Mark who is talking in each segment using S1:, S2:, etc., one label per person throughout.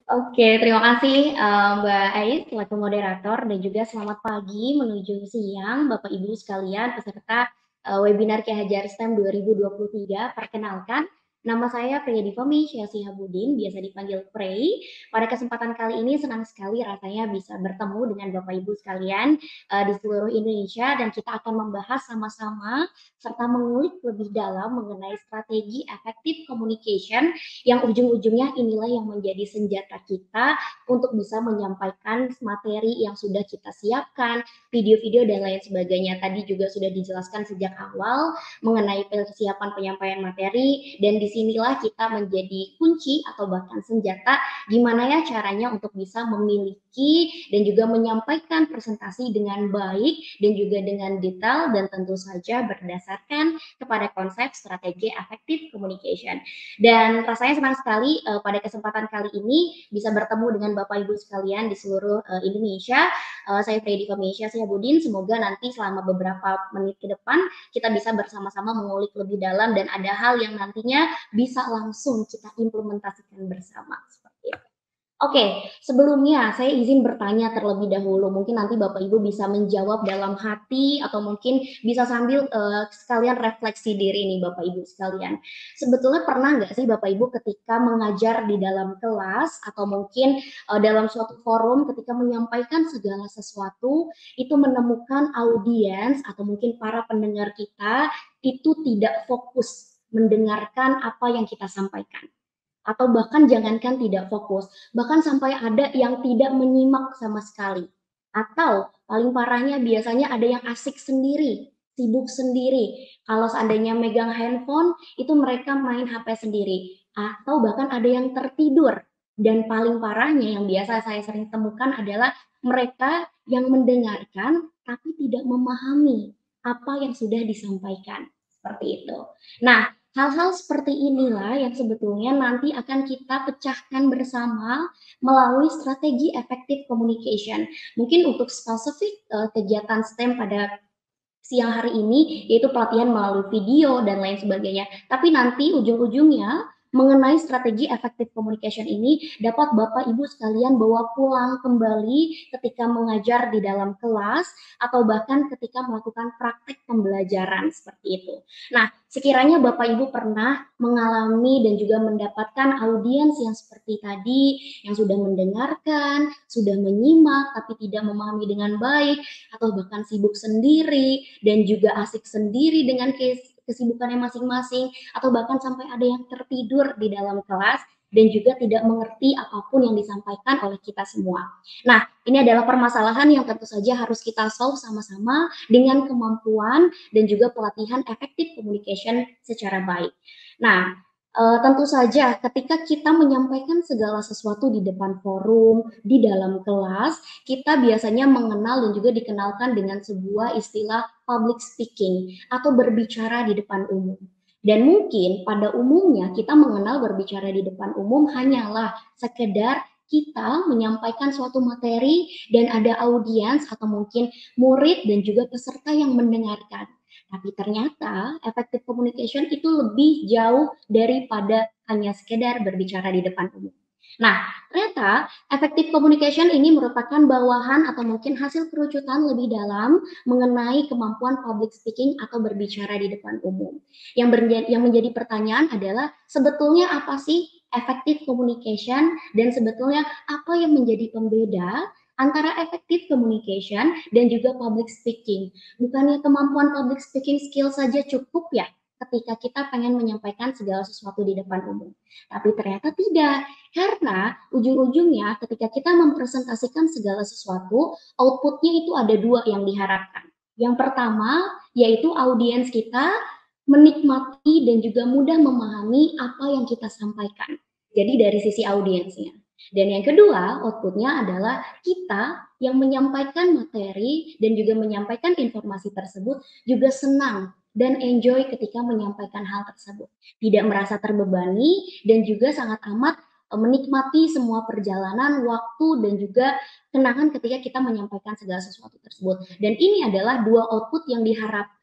S1: Oke, terima kasih Mbak Ais selaku moderator dan juga selamat pagi menuju siang Bapak Ibu sekalian peserta webinar Ki Hajar STEM 2023. Perkenalkan, nama saya Priyadiva Meisya Sihabudin, biasa dipanggil Prey. Pada kesempatan kali ini senang sekali rasanya bisa bertemu dengan Bapak Ibu sekalian di seluruh Indonesia dan kita akan membahas sama-sama serta mengulik lebih dalam mengenai strategi effective communication yang ujung-ujungnya inilah yang menjadi senjata kita untuk bisa menyampaikan materi yang sudah kita siapkan, video-video dan lain sebagainya. Tadi juga sudah dijelaskan sejak awal mengenai persiapan penyampaian materi dan disinilah kita menjadi kunci atau bahkan senjata gimana ya caranya untuk bisa memiliki dan juga menyampaikan presentasi dengan baik dan juga dengan detail dan tentu saja berdasarkan kepada konsep strategi effective communication. Dan rasanya senang sekali pada kesempatan kali ini bisa bertemu dengan Bapak Ibu sekalian di seluruh Indonesia. Saya Freddy Meisya Sihabudin. Semoga nanti selama beberapa menit ke depan kita bisa bersama-sama mengulik lebih dalam dan ada hal yang nantinya bisa langsung kita implementasikan bersama seperti itu. Oke, sebelumnya saya izin bertanya terlebih dahulu. Mungkin nanti Bapak Ibu bisa menjawab dalam hati atau mungkin bisa sambil sekalian refleksi diri nih Bapak Ibu sekalian. Sebetulnya pernah nggak sih Bapak Ibu ketika mengajar di dalam kelas atau mungkin dalam suatu forum ketika menyampaikan segala sesuatu itu menemukan audiens atau mungkin para pendengar kita itu tidak fokus mendengarkan apa yang kita sampaikan atau bahkan jangankan tidak fokus, bahkan sampai ada yang tidak menyimak sama sekali. Atau paling parahnya biasanya ada yang asik sendiri, sibuk sendiri. Kalau seandainya megang handphone, itu mereka main HP sendiri. Atau bahkan ada yang tertidur. Dan paling parahnya yang biasa saya sering temukan adalah mereka yang mendengarkan tapi tidak memahami apa yang sudah disampaikan. Seperti itu. Nah, hal-hal seperti inilah yang sebetulnya nanti akan kita pecahkan bersama melalui strategi effective communication. Mungkin untuk spesifik kegiatan STEM pada siang hari ini yaitu pelatihan melalui video dan lain sebagainya. Tapi nanti ujung-ujungnya mengenai strategi effective communication ini dapat Bapak Ibu sekalian bawa pulang kembali ketika mengajar di dalam kelas atau bahkan ketika melakukan praktek pembelajaran seperti itu. Nah, sekiranya Bapak Ibu pernah mengalami dan juga mendapatkan audiens yang seperti tadi, yang sudah mendengarkan, sudah menyimak, tapi tidak memahami dengan baik, atau bahkan sibuk sendiri, dan juga asik sendiri dengan kesibukannya masing-masing, atau bahkan sampai ada yang tertidur di dalam kelas, dan juga tidak mengerti apapun yang disampaikan oleh kita semua. Nah, ini adalah permasalahan yang tentu saja harus kita solve sama-sama dengan kemampuan dan juga pelatihan effective communication secara baik. Nah, tentu saja ketika kita menyampaikan segala sesuatu di depan forum, di dalam kelas, kita biasanya mengenal dan juga dikenalkan dengan sebuah istilah public speaking atau berbicara di depan umum. Dan mungkin pada umumnya kita mengenal berbicara di depan umum hanyalah sekedar kita menyampaikan suatu materi dan ada audiens atau mungkin murid dan juga peserta yang mendengarkan. Tapi ternyata effective communication itu lebih jauh daripada hanya sekedar berbicara di depan umum. Nah, ternyata effective communication ini merupakan bawahan atau mungkin hasil kerucutan lebih dalam mengenai kemampuan public speaking atau berbicara di depan umum. Yang menjadi pertanyaan adalah sebetulnya apa sih effective communication dan sebetulnya apa yang menjadi pembeda antara effective communication dan juga public speaking. Bukannya kemampuan public speaking skill saja cukup ya ketika kita pengen menyampaikan segala sesuatu di depan umum. Tapi ternyata tidak, karena ujung-ujungnya ketika kita mempresentasikan segala sesuatu, outputnya itu ada dua yang diharapkan. Yang pertama, yaitu audiens kita menikmati dan juga mudah memahami apa yang kita sampaikan. Jadi dari sisi audiensnya. Dan yang kedua, outputnya adalah kita yang menyampaikan materi dan juga menyampaikan informasi tersebut juga senang dan enjoy ketika menyampaikan hal tersebut. Tidak merasa terbebani dan juga sangat amat menikmati semua perjalanan, waktu, dan juga kenangan ketika kita menyampaikan segala sesuatu tersebut. Dan ini adalah dua output yang diharapkan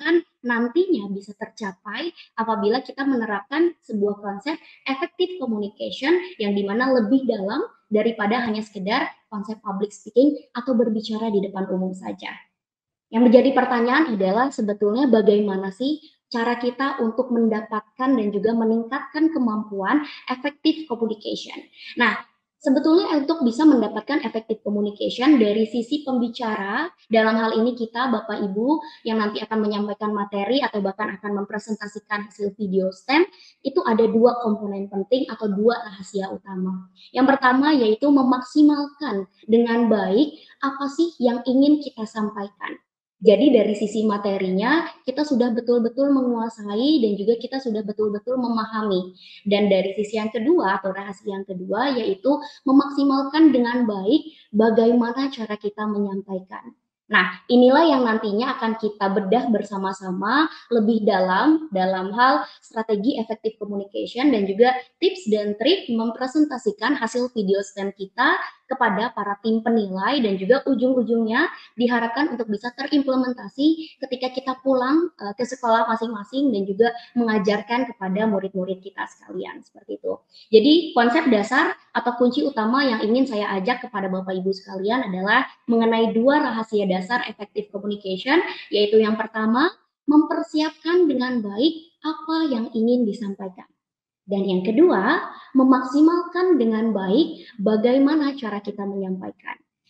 S1: nantinya bisa tercapai apabila kita menerapkan sebuah konsep effective communication yang dimana lebih dalam daripada hanya sekedar konsep public speaking atau berbicara di depan umum saja. Yang menjadi pertanyaan adalah sebetulnya bagaimana sih cara kita untuk mendapatkan dan juga meningkatkan kemampuan effective communication. Nah, sebetulnya untuk bisa mendapatkan effective communication dari sisi pembicara, dalam hal ini kita Bapak Ibu yang nanti akan menyampaikan materi atau bahkan akan mempresentasikan hasil video STEM, itu ada dua komponen penting atau dua rahasia utama. Yang pertama yaitu memaksimalkan dengan baik apa sih yang ingin kita sampaikan. Jadi dari sisi materinya kita sudah betul-betul menguasai dan juga kita sudah betul-betul memahami. Dan dari sisi yang kedua atau rahasia yang kedua yaitu memaksimalkan dengan baik bagaimana cara kita menyampaikan. Nah, inilah yang nantinya akan kita bedah bersama-sama lebih dalam hal strategi effective communication dan juga tips dan trik mempresentasikan hasil video STEM kita kepada para tim penilai dan juga ujung-ujungnya diharapkan untuk bisa terimplementasi ketika kita pulang ke sekolah masing-masing dan juga mengajarkan kepada murid-murid kita sekalian seperti itu. Jadi konsep dasar atau kunci utama yang ingin saya ajak kepada Bapak Ibu sekalian adalah mengenai dua rahasia dasar effective communication, yaitu yang pertama mempersiapkan dengan baik apa yang ingin disampaikan. Dan yang kedua, memaksimalkan dengan baik bagaimana cara kita menyampaikan.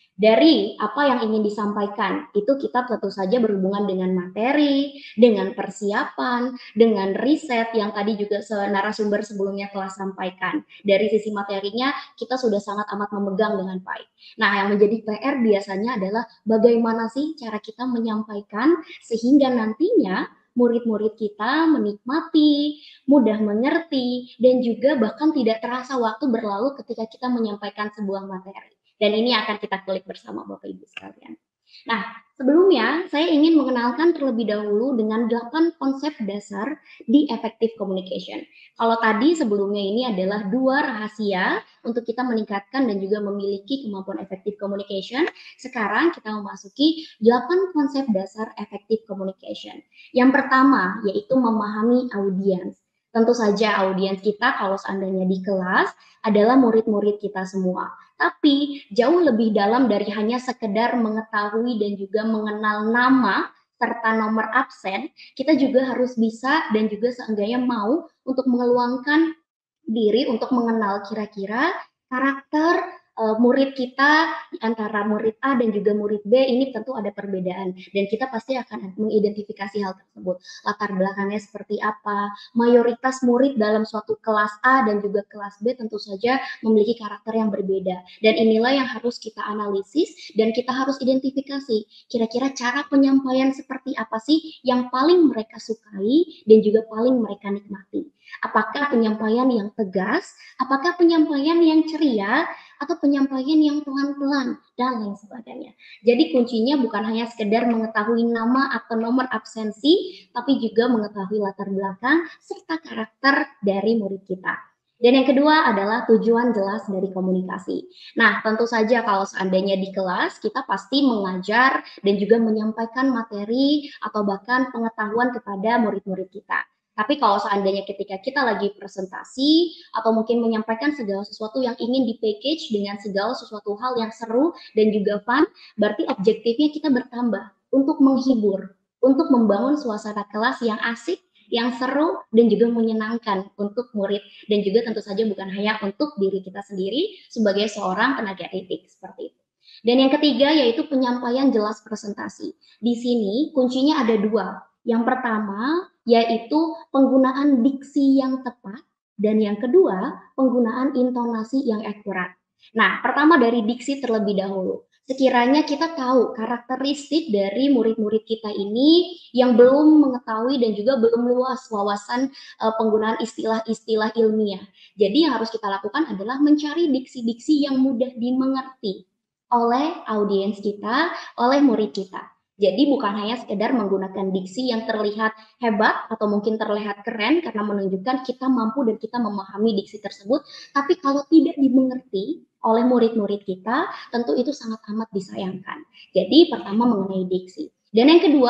S1: Dari apa yang ingin disampaikan, itu kita tentu saja berhubungan dengan materi, dengan persiapan, dengan riset yang tadi juga narasumber sebelumnya telah sampaikan. Dari sisi materinya, kita sudah sangat amat memegang dengan baik. Nah, yang menjadi PR biasanya adalah bagaimana sih cara kita menyampaikan sehingga nantinya murid-murid kita menikmati, mudah mengerti, dan juga bahkan tidak terasa waktu berlalu ketika kita menyampaikan sebuah materi. Dan ini akan kita kulik bersama Bapak Ibu sekalian. Nah, sebelumnya saya ingin mengenalkan terlebih dahulu dengan 8 konsep dasar di effective communication. Kalau tadi sebelumnya ini adalah dua rahasia untuk kita meningkatkan dan juga memiliki kemampuan effective communication, sekarang kita memasuki 8 konsep dasar effective communication. Yang pertama yaitu memahami audiens. Tentu saja audiens kita kalau seandainya di kelas adalah murid-murid kita semua. Tapi jauh lebih dalam dari hanya sekedar mengetahui dan juga mengenal nama serta nomor absen, kita juga harus bisa dan juga seenggaknya mau untuk mengeluangkan diri untuk mengenal kira-kira karakter murid kita antara murid A dan juga murid B ini tentu ada perbedaan dan kita pasti akan mengidentifikasi hal tersebut. Latar belakangnya seperti apa, mayoritas murid dalam suatu kelas A dan juga kelas B tentu saja memiliki karakter yang berbeda dan inilah yang harus kita analisis dan kita harus identifikasi kira-kira cara penyampaian seperti apa sih yang paling mereka sukai dan juga paling mereka nikmati. Apakah penyampaian yang tegas, apakah penyampaian yang ceria, atau penyampaian yang pelan-pelan, dan lain sebagainya. Jadi kuncinya bukan hanya sekedar mengetahui nama atau nomor absensi, tapi juga mengetahui latar belakang serta karakter dari murid kita. Dan yang kedua adalah tujuan jelas dari komunikasi. Nah, tentu saja kalau seandainya di kelas, kita pasti mengajar dan juga menyampaikan materi atau bahkan pengetahuan kepada murid-murid kita. Tapi kalau seandainya ketika kita lagi presentasi atau mungkin menyampaikan segala sesuatu yang ingin di-package dengan segala sesuatu hal yang seru dan juga fun, berarti objektifnya kita bertambah untuk menghibur, untuk membangun suasana kelas yang asik, yang seru, dan juga menyenangkan untuk murid. Dan juga tentu saja bukan hanya untuk diri kita sendiri sebagai seorang tenaga didik, seperti itu. Dan yang ketiga yaitu penyampaian jelas presentasi. Di sini kuncinya ada dua. Yang pertama yaitu penggunaan diksi yang tepat dan yang kedua penggunaan intonasi yang akurat. Nah, pertama dari diksi terlebih dahulu. Sekiranya kita tahu karakteristik dari murid-murid kita ini yang belum mengetahui dan juga belum luas wawasan penggunaan istilah-istilah ilmiah. Jadi yang harus kita lakukan adalah mencari diksi-diksi yang mudah dimengerti oleh audiens kita, oleh murid kita. Jadi bukan hanya sekedar menggunakan diksi yang terlihat hebat atau mungkin terlihat keren karena menunjukkan kita mampu dan kita memahami diksi tersebut, tapi kalau tidak dimengerti oleh murid-murid kita, tentu itu sangat amat disayangkan. Jadi pertama mengenai diksi. Dan yang kedua,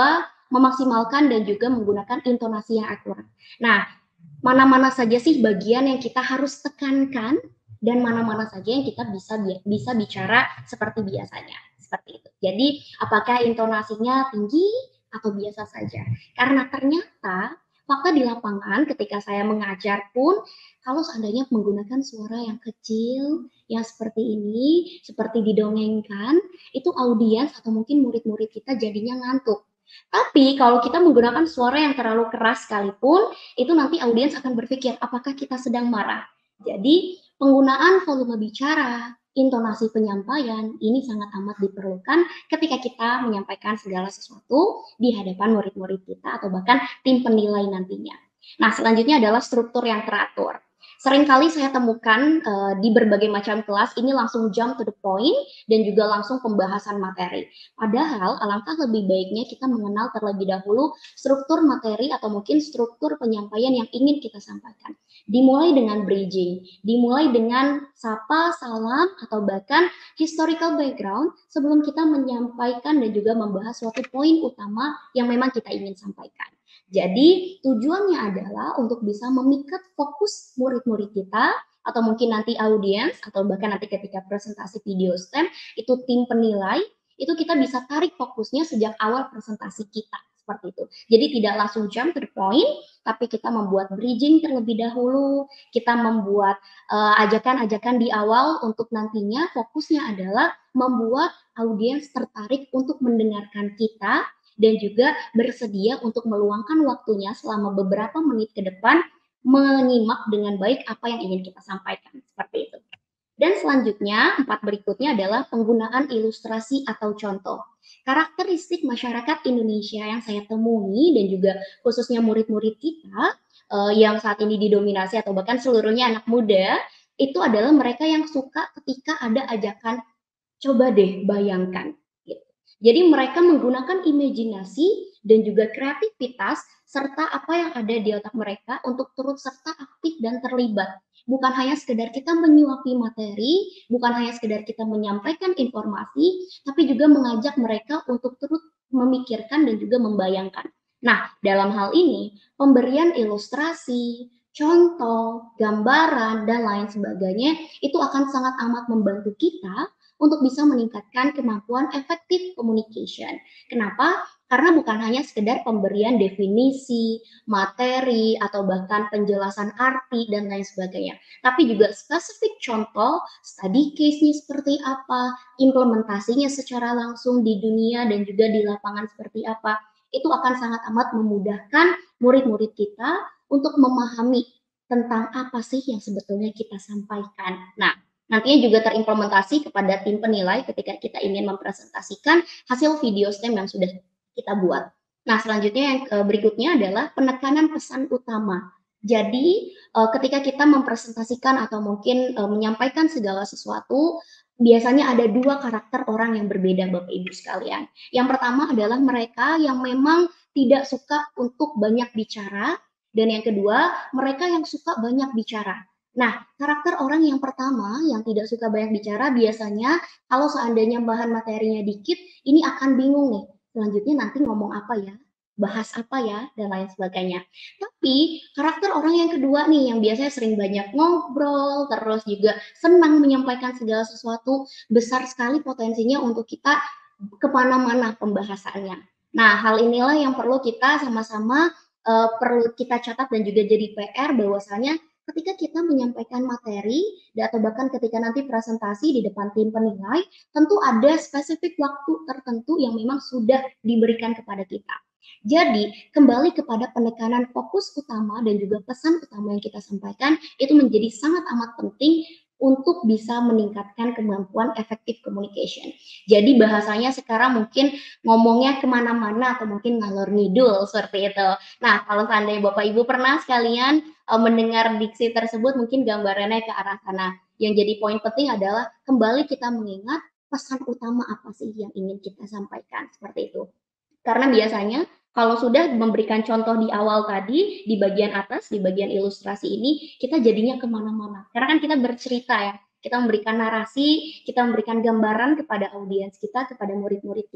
S1: memaksimalkan dan juga menggunakan intonasi yang akurat. Nah, mana-mana saja sih bagian yang kita harus tekankan dan mana-mana saja yang kita bisa bicara seperti biasanya, seperti itu. Jadi apakah intonasinya tinggi atau biasa saja? Karena ternyata fakta di lapangan ketika saya mengajar pun kalau seandainya menggunakan suara yang kecil, yang seperti ini, seperti didongengkan, itu audiens atau mungkin murid-murid kita jadinya ngantuk. Tapi kalau kita menggunakan suara yang terlalu keras sekalipun, itu nanti audiens akan berpikir apakah kita sedang marah. Jadi penggunaan volume bicara, intonasi penyampaian ini sangat amat diperlukan ketika kita menyampaikan segala sesuatu di hadapan murid-murid kita atau bahkan tim penilai nantinya. Nah, selanjutnya adalah struktur yang teratur. Seringkali saya temukan di berbagai macam kelas ini langsung jump to the point dan juga langsung pembahasan materi. Padahal alangkah lebih baiknya kita mengenal terlebih dahulu struktur materi atau mungkin struktur penyampaian yang ingin kita sampaikan. Dimulai dengan bridging, dimulai dengan sapa, salam, atau bahkan historical background sebelum kita menyampaikan dan juga membahas suatu poin utama yang memang kita ingin sampaikan. Jadi tujuannya adalah untuk bisa memikat fokus murid-murid kita atau mungkin nanti audiens atau bahkan nanti ketika presentasi video STEM itu tim penilai itu kita bisa tarik fokusnya sejak awal presentasi kita seperti itu. Jadi tidak langsung jump to the point, tapi kita membuat bridging terlebih dahulu, kita membuat ajakan-ajakan di awal untuk nantinya fokusnya adalah membuat audiens tertarik untuk mendengarkan kita dan juga bersedia untuk meluangkan waktunya selama beberapa menit ke depan menyimak dengan baik apa yang ingin kita sampaikan seperti itu. Dan selanjutnya, 4 berikutnya adalah penggunaan ilustrasi atau contoh. Karakteristik masyarakat Indonesia yang saya temui dan juga khususnya murid-murid kita yang saat ini didominasi atau bahkan seluruhnya anak muda, itu adalah mereka yang suka ketika ada ajakan coba deh bayangkan. Gitu. Jadi mereka menggunakan imajinasi dan juga kreativitas serta apa yang ada di otak mereka untuk turut serta aktif dan terlibat. Bukan hanya sekedar kita menyuapi materi, bukan hanya sekedar kita menyampaikan informasi, tapi juga mengajak mereka untuk turut memikirkan dan juga membayangkan. Nah, dalam hal ini, pemberian ilustrasi, contoh, gambaran, dan lain sebagainya, itu akan sangat amat membantu kita untuk bisa meningkatkan kemampuan effective communication. Kenapa? Karena bukan hanya sekedar pemberian definisi, materi, atau bahkan penjelasan arti, dan lain sebagainya. Tapi juga spesifik contoh, study case-nya seperti apa, implementasinya secara langsung di dunia dan juga di lapangan seperti apa. Itu akan sangat amat memudahkan murid-murid kita untuk memahami tentang apa sih yang sebetulnya kita sampaikan. Nah, nantinya juga terimplementasi kepada tim penilai ketika kita ingin mempresentasikan hasil video STEM yang sudah kita buat. Nah, selanjutnya yang berikutnya adalah penekanan pesan utama. Jadi, ketika kita mempresentasikan atau mungkin menyampaikan segala sesuatu, biasanya ada 2 karakter orang yang berbeda Bapak Ibu sekalian. Yang pertama adalah mereka yang memang tidak suka untuk banyak bicara, dan yang kedua, mereka yang suka banyak bicara. Nah, karakter orang yang pertama yang tidak suka banyak bicara biasanya kalau seandainya bahan materinya dikit, ini akan bingung nih. Selanjutnya nanti ngomong apa ya? Bahas apa ya? Dan lain sebagainya. Tapi karakter orang yang kedua nih yang biasanya sering banyak ngobrol, terus juga senang menyampaikan segala sesuatu, besar sekali potensinya untuk kita kemana-mana pembahasannya. Nah, hal inilah yang perlu kita sama-sama perlu kita catat dan juga jadi PR bahwasanya ketika kita menyampaikan materi atau bahkan ketika nanti presentasi di depan tim penilai, tentu ada spesifik waktu tertentu yang memang sudah diberikan kepada kita. Jadi, kembali kepada penekanan fokus utama dan juga pesan utama yang kita sampaikan, itu menjadi sangat amat penting untuk bisa meningkatkan kemampuan effective communication. Jadi bahasanya sekarang mungkin ngomongnya kemana-mana atau mungkin ngalor ngidul seperti itu. Nah, kalau seandainya Bapak Ibu pernah sekalian mendengar diksi tersebut, mungkin gambarannya ke arah sana. Yang jadi poin penting adalah kembali kita mengingat pesan utama apa sih yang ingin kita sampaikan, seperti itu. Karena biasanya kalau sudah memberikan contoh di awal tadi, di bagian atas, di bagian ilustrasi ini, kita jadinya kemana-mana. Karena kan kita bercerita ya, kita memberikan narasi, kita memberikan gambaran kepada audiens kita, kepada murid-murid kita.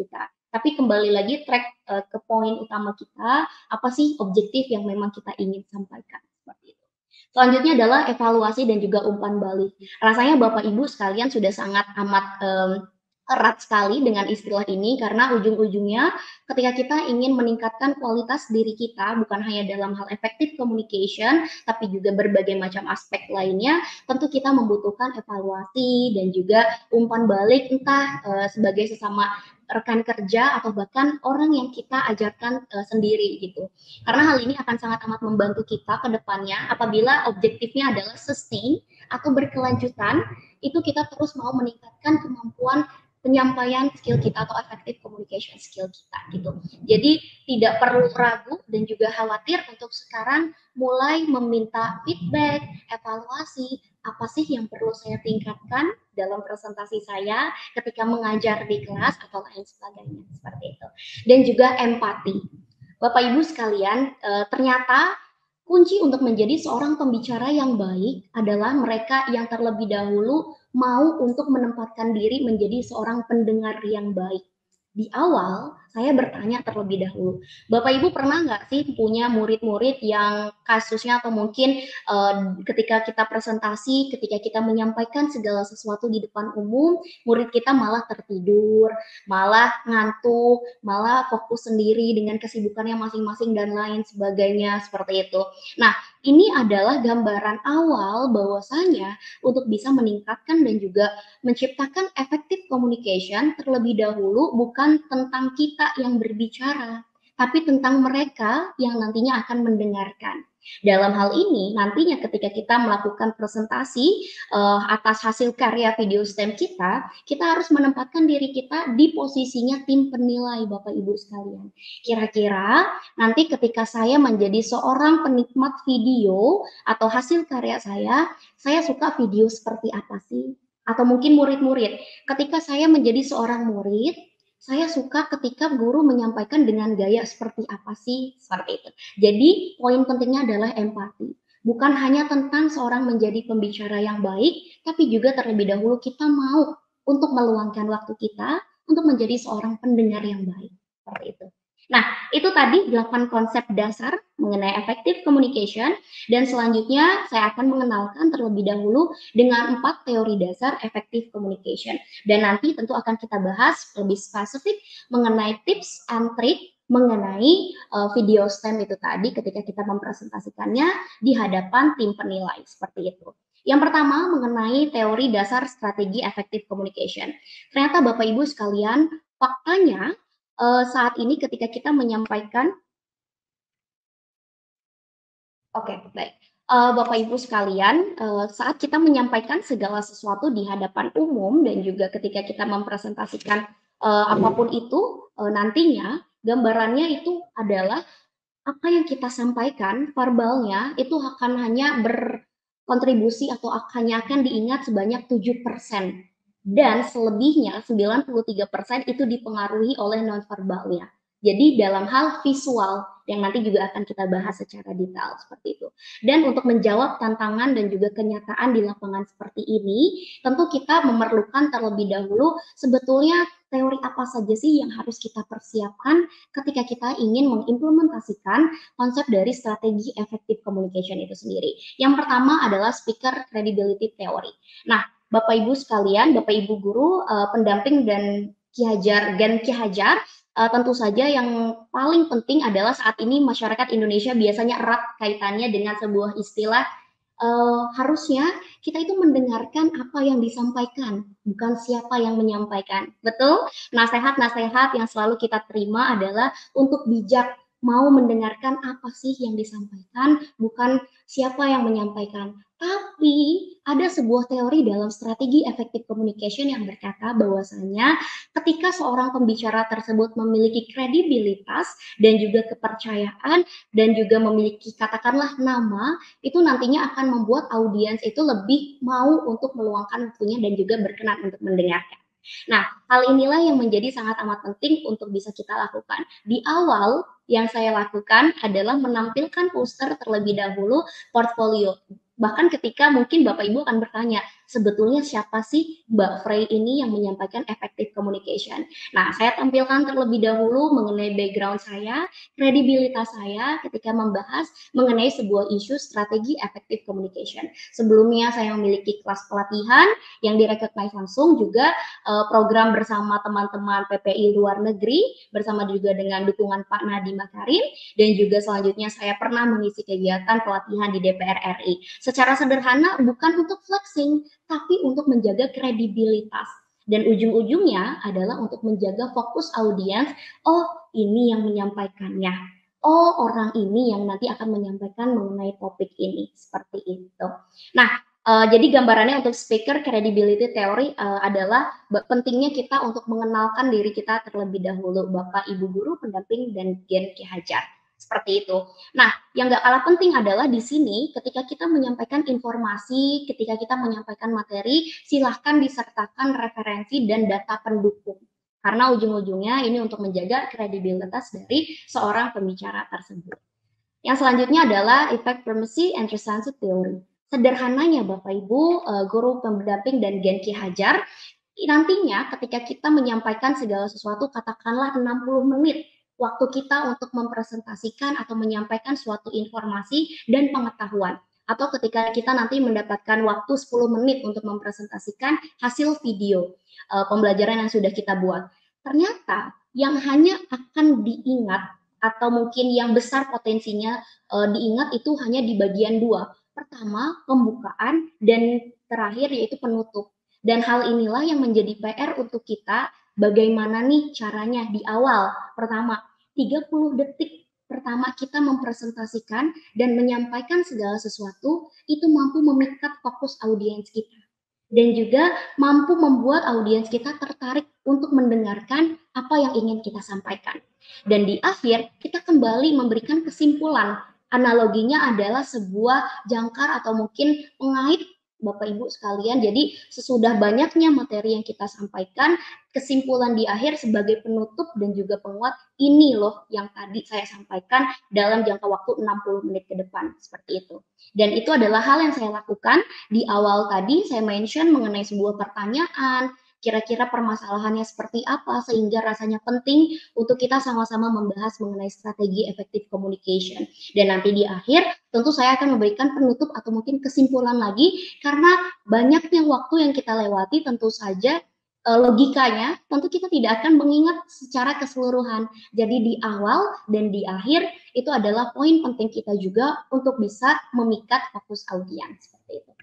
S1: Tapi kembali lagi track ke poin utama kita, apa sih objektif yang memang kita ingin sampaikan, seperti itu. Selanjutnya adalah evaluasi dan juga umpan balik. Rasanya Bapak Ibu sekalian sudah sangat amat erat sekali dengan istilah ini karena ujung-ujungnya ketika kita ingin meningkatkan kualitas diri kita bukan hanya dalam hal effective communication tapi juga berbagai macam aspek lainnya, tentu kita membutuhkan evaluasi dan juga umpan balik entah sebagai sesama rekan kerja atau bahkan orang yang kita ajarkan sendiri gitu. Karena hal ini akan sangat amat membantu kita ke depannya apabila objektifnya adalah sustain atau berkelanjutan, itu kita terus mau meningkatkan kemampuan penyampaian skill kita atau effective communication skill kita gitu. Jadi tidak perlu ragu dan juga khawatir untuk sekarang mulai meminta feedback, evaluasi, apa sih yang perlu saya tingkatkan dalam presentasi saya ketika mengajar di kelas atau lain sebagainya seperti itu. Dan juga empati. Bapak Ibu sekalian, ternyata kunci untuk menjadi seorang pembicara yang baik adalah mereka yang terlebih dahulu mau untuk menempatkan diri menjadi seorang pendengar yang baik. Di awal, saya bertanya terlebih dahulu, Bapak Ibu pernah nggak sih punya murid-murid yang kasusnya atau mungkin ketika kita presentasi, ketika kita menyampaikan segala sesuatu di depan umum, murid kita malah tertidur, malah ngantuk, malah fokus sendiri dengan kesibukannya masing-masing dan lain sebagainya seperti itu. Nah, ini adalah gambaran awal bahwasanya untuk bisa meningkatkan dan juga menciptakan effective communication terlebih dahulu bukan tentang kita yang berbicara, tapi tentang mereka yang nantinya akan mendengarkan. Dalam hal ini, nantinya ketika kita melakukan presentasi atas hasil karya video STEM kita, kita harus menempatkan diri kita di posisinya tim penilai, Bapak Ibu sekalian. Kira-kira nanti ketika saya menjadi seorang penikmat video atau hasil karya saya suka video seperti apa sih? Atau mungkin murid-murid, ketika saya menjadi seorang murid, saya suka ketika guru menyampaikan dengan gaya seperti apa sih? Seperti itu. Jadi, poin pentingnya adalah empati. Bukan hanya tentang seorang menjadi pembicara yang baik, tapi juga terlebih dahulu kita mau untuk meluangkan waktu kita untuk menjadi seorang pendengar yang baik. Seperti itu. Nah, itu tadi 8 konsep dasar mengenai effective communication dan selanjutnya saya akan mengenalkan terlebih dahulu dengan 4 teori dasar effective communication. Dan nanti tentu akan kita bahas lebih spesifik mengenai tips and trick mengenai video STEM itu tadi ketika kita mempresentasikannya di hadapan tim penilai seperti itu. Yang pertama mengenai teori dasar strategi effective communication. Ternyata Bapak Ibu sekalian, faktanya saat ini ketika kita menyampaikan Oke, baik. Bapak Ibu sekalian, saat kita menyampaikan segala sesuatu di hadapan umum dan juga ketika kita mempresentasikan apapun itu, nantinya gambarannya itu adalah apa yang kita sampaikan verbalnya itu akan hanya berkontribusi atau hanya akan diingat sebanyak 7% dan selebihnya 93% itu dipengaruhi oleh nonverbalnya. Jadi dalam hal visual yang nanti juga akan kita bahas secara detail seperti itu. Dan untuk menjawab tantangan dan juga kenyataan di lapangan seperti ini, tentu kita memerlukan terlebih dahulu sebetulnya teori apa saja sih yang harus kita persiapkan ketika kita ingin mengimplementasikan konsep dari strategi effective communication itu sendiri. Yang pertama adalah speaker credibility theory. Nah, Bapak Ibu sekalian, Bapak Ibu guru, pendamping dan Ki Hajar, tentu saja yang paling penting adalah saat ini masyarakat Indonesia biasanya erat kaitannya dengan sebuah istilah harusnya kita itu mendengarkan apa yang disampaikan, bukan siapa yang menyampaikan. Betul? Nasihat-nasihat yang selalu kita terima adalah untuk bijak mau mendengarkan apa sih yang disampaikan, bukan siapa yang menyampaikan. Tapi ada sebuah teori dalam strategi effective communication yang berkata bahwasanya ketika seorang pembicara tersebut memiliki kredibilitas dan juga kepercayaan dan juga memiliki katakanlah nama, itu nantinya akan membuat audiens itu lebih mau untuk meluangkan waktunya dan juga berkenan untuk mendengarkan. Nah, hal inilah yang menjadi sangat amat penting untuk bisa kita lakukan. Di awal, yang saya lakukan adalah menampilkan poster terlebih dahulu portfolio. Bahkan ketika mungkin Bapak Ibu akan bertanya, sebetulnya siapa sih Mbak Frey ini yang menyampaikan effective communication. Nah, saya tampilkan terlebih dahulu mengenai background saya, kredibilitas saya ketika membahas mengenai sebuah isu strategi effective communication. Sebelumnya saya memiliki kelas pelatihan yang direcognize langsung, juga program bersama teman-teman PPI luar negeri, bersama juga dengan dukungan Pak Nadiem Makarim, dan juga selanjutnya saya pernah mengisi kegiatan pelatihan di DPR RI. Secara sederhana bukan untuk flexing, tapi untuk menjaga kredibilitas. Dan ujung-ujungnya adalah untuk menjaga fokus audiens, oh ini yang menyampaikannya, oh orang ini yang nanti akan menyampaikan mengenai topik ini, seperti itu. Nah, jadi gambarannya untuk speaker credibility theory adalah pentingnya kita untuk mengenalkan diri kita terlebih dahulu, Bapak, Ibu guru, pendamping, dan Gen Ki Hajar. Seperti itu. Nah, yang nggak kalah penting adalah di sini ketika kita menyampaikan informasi, ketika kita menyampaikan materi, silahkan disertakan referensi dan data pendukung. Karena ujung-ujungnya ini untuk menjaga kredibilitas dari seorang pembicara tersebut. Yang selanjutnya adalah effect primacy and recency theory. Sederhananya Bapak Ibu, guru pendamping dan Gen Ki Hajar, nantinya ketika kita menyampaikan segala sesuatu, katakanlah 60 menit waktu kita untuk mempresentasikan atau menyampaikan suatu informasi dan pengetahuan. Atau ketika kita nanti mendapatkan waktu 10 menit untuk mempresentasikan hasil video pembelajaran yang sudah kita buat. Ternyata yang hanya akan diingat atau mungkin yang besar potensinya diingat itu hanya di bagian dua. Pertama, pembukaan, dan terakhir yaitu penutup. Dan hal inilah yang menjadi PR untuk kita, bagaimana nih caranya di awal. Pertama, 30 detik pertama kita mempresentasikan dan menyampaikan segala sesuatu, itu mampu memikat fokus audiens kita. Dan juga mampu membuat audiens kita tertarik untuk mendengarkan apa yang ingin kita sampaikan. Dan di akhir, kita kembali memberikan kesimpulan. Analoginya adalah sebuah jangkar atau mungkin pengait, Bapak Ibu sekalian. Jadi sesudah banyaknya materi yang kita sampaikan, kesimpulan di akhir sebagai penutup dan juga penguat, ini loh yang tadi saya sampaikan dalam jangka waktu 60 menit ke depan, seperti itu. Dan itu adalah hal yang saya lakukan di awal tadi. Saya mention mengenai sebuah pertanyaan, kira-kira permasalahannya seperti apa, sehingga rasanya penting untuk kita sama-sama membahas mengenai strategi effective communication. Dan nanti di akhir, tentu saya akan memberikan penutup atau mungkin kesimpulan lagi, karena banyaknya waktu yang kita lewati, tentu saja logikanya tentu kita tidak akan mengingat secara keseluruhan. Jadi di awal dan di akhir itu adalah poin penting kita juga untuk bisa memikat fokus audiens, seperti itu.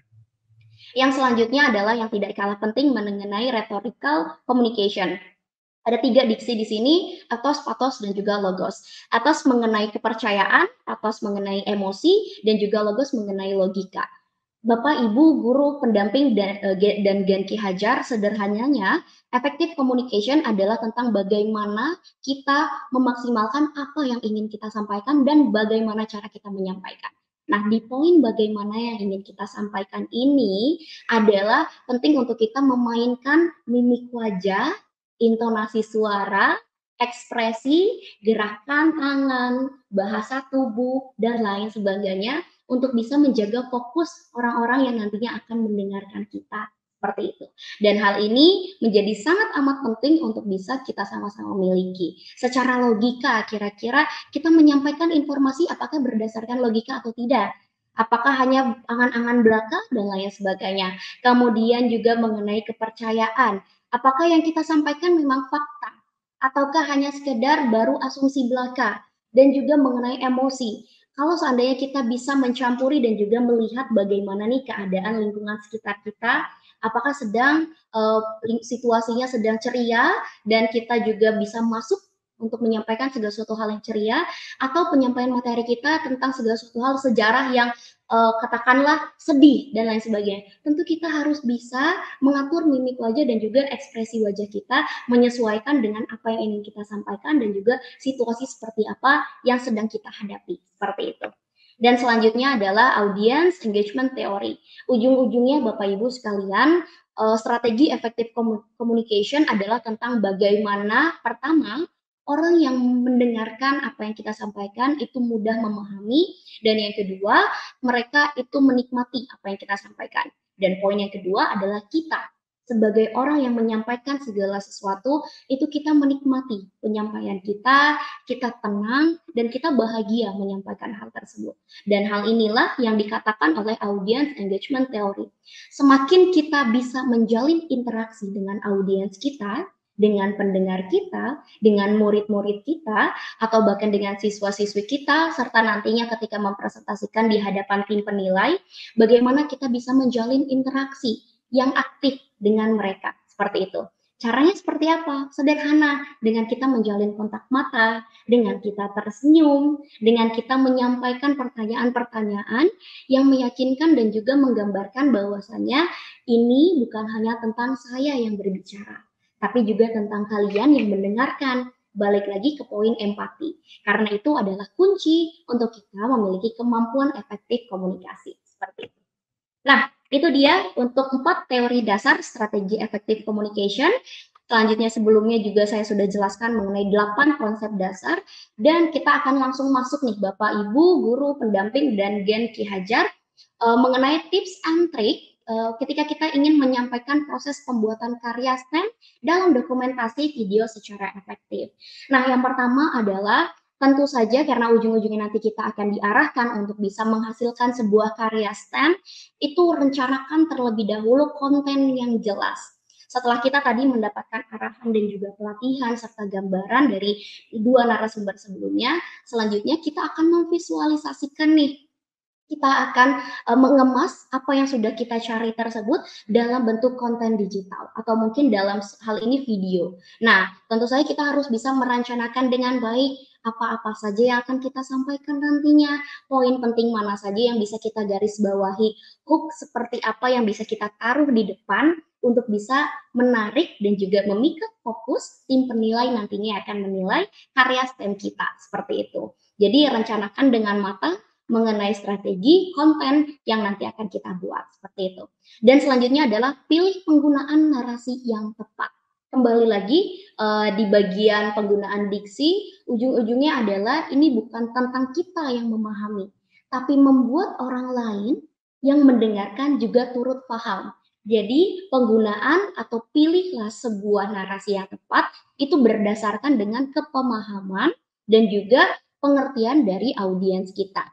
S1: Yang selanjutnya adalah yang tidak kalah penting mengenai rhetorical communication. Ada 3 diksi di sini, ethos, pathos, dan juga logos. Ethos mengenai kepercayaan, pathos mengenai emosi, dan juga logos mengenai logika. Bapak, Ibu, guru, pendamping, dan Gen Ki Hajar, sederhananya, effective communication adalah tentang bagaimana kita memaksimalkan apa yang ingin kita sampaikan dan bagaimana cara kita menyampaikan. Nah, di poin bagaimana yang ingin kita sampaikan ini adalah penting untuk kita memainkan mimik wajah, intonasi suara, ekspresi, gerakan tangan, bahasa tubuh, dan lain sebagainya untuk bisa menjaga fokus orang-orang yang nantinya akan mendengarkan kita, seperti itu. Dan hal ini menjadi sangat amat penting untuk bisa kita sama-sama miliki. Secara logika, kira-kira kita menyampaikan informasi apakah berdasarkan logika atau tidak? Apakah hanya angan-angan belaka dan lain sebagainya? Kemudian juga mengenai kepercayaan. Apakah yang kita sampaikan memang fakta? Ataukah hanya sekedar baru asumsi belaka? Dan juga mengenai emosi. Kalau seandainya kita bisa mencampuri dan juga melihat bagaimana nih keadaan lingkungan sekitar kita, apakah sedang situasinya sedang ceria dan kita juga bisa masuk untuk menyampaikan segala sesuatu hal yang ceria, atau penyampaian materi kita tentang segala sesuatu hal sejarah yang katakanlah sedih dan lain sebagainya. Tentu kita harus bisa mengatur mimik wajah dan juga ekspresi wajah kita menyesuaikan dengan apa yang ingin kita sampaikan dan juga situasi seperti apa yang sedang kita hadapi, seperti itu. Dan selanjutnya adalah audience engagement theory. Ujung-ujungnya Bapak Ibu sekalian, strategi effective communication adalah tentang bagaimana pertama orang yang mendengarkan apa yang kita sampaikan itu mudah memahami, dan yang kedua mereka itu menikmati apa yang kita sampaikan. Dan poin yang kedua adalah kita sebagai orang yang menyampaikan segala sesuatu, itu kita menikmati penyampaian kita, kita tenang, dan kita bahagia menyampaikan hal tersebut. Dan hal inilah yang dikatakan oleh audience engagement theory. Semakin kita bisa menjalin interaksi dengan audiens kita, dengan pendengar kita, dengan murid-murid kita, atau bahkan dengan siswa-siswi kita, serta nantinya ketika mempresentasikan di hadapan tim penilai, bagaimana kita bisa menjalin interaksi yang aktif dengan mereka, seperti itu. Caranya seperti apa? Sederhana, dengan kita menjalin kontak mata, dengan kita tersenyum, dengan kita menyampaikan pertanyaan-pertanyaan yang meyakinkan dan juga menggambarkan bahwasannya ini bukan hanya tentang saya yang berbicara, tapi juga tentang kalian yang mendengarkan. Balik lagi ke poin empati, karena itu adalah kunci untuk kita memiliki kemampuan efektif komunikasi, seperti itu. Nah, itu dia untuk 4 teori dasar strategi effective communication. Selanjutnya sebelumnya juga saya sudah jelaskan mengenai 8 konsep dasar, dan kita akan langsung masuk nih Bapak Ibu, guru, pendamping, dan Gen Ki Hajar mengenai tips and trick ketika kita ingin menyampaikan proses pembuatan karya STEM dalam dokumentasi video secara efektif. Nah, yang pertama adalah tentu saja karena ujung-ujungnya nanti kita akan diarahkan untuk bisa menghasilkan sebuah karya STEM, itu rencanakan terlebih dahulu konten yang jelas. Setelah kita tadi mendapatkan arahan dan juga pelatihan serta gambaran dari dua narasumber sebelumnya, selanjutnya kita akan memvisualisasikan nih, kita akan mengemas apa yang sudah kita cari tersebut dalam bentuk konten digital atau mungkin dalam hal ini video. Nah, tentu saja kita harus bisa merencanakan dengan baik apa-apa saja yang akan kita sampaikan nantinya, poin penting mana saja yang bisa kita garis bawahi, hook seperti apa yang bisa kita taruh di depan untuk bisa menarik dan juga memikat fokus tim penilai nantinya akan menilai karya STEM kita, seperti itu. Jadi rencanakan dengan matang mengenai strategi konten yang nanti akan kita buat, seperti itu. Dan selanjutnya adalah pilih penggunaan narasi yang tepat. Kembali lagi di bagian penggunaan diksi, ujung-ujungnya adalah ini bukan tentang kita yang memahami, tapi membuat orang lain yang mendengarkan juga turut paham. Jadi penggunaan atau pilihlah sebuah narasi yang tepat itu berdasarkan dengan kepemahaman dan juga pengertian dari audiens kita.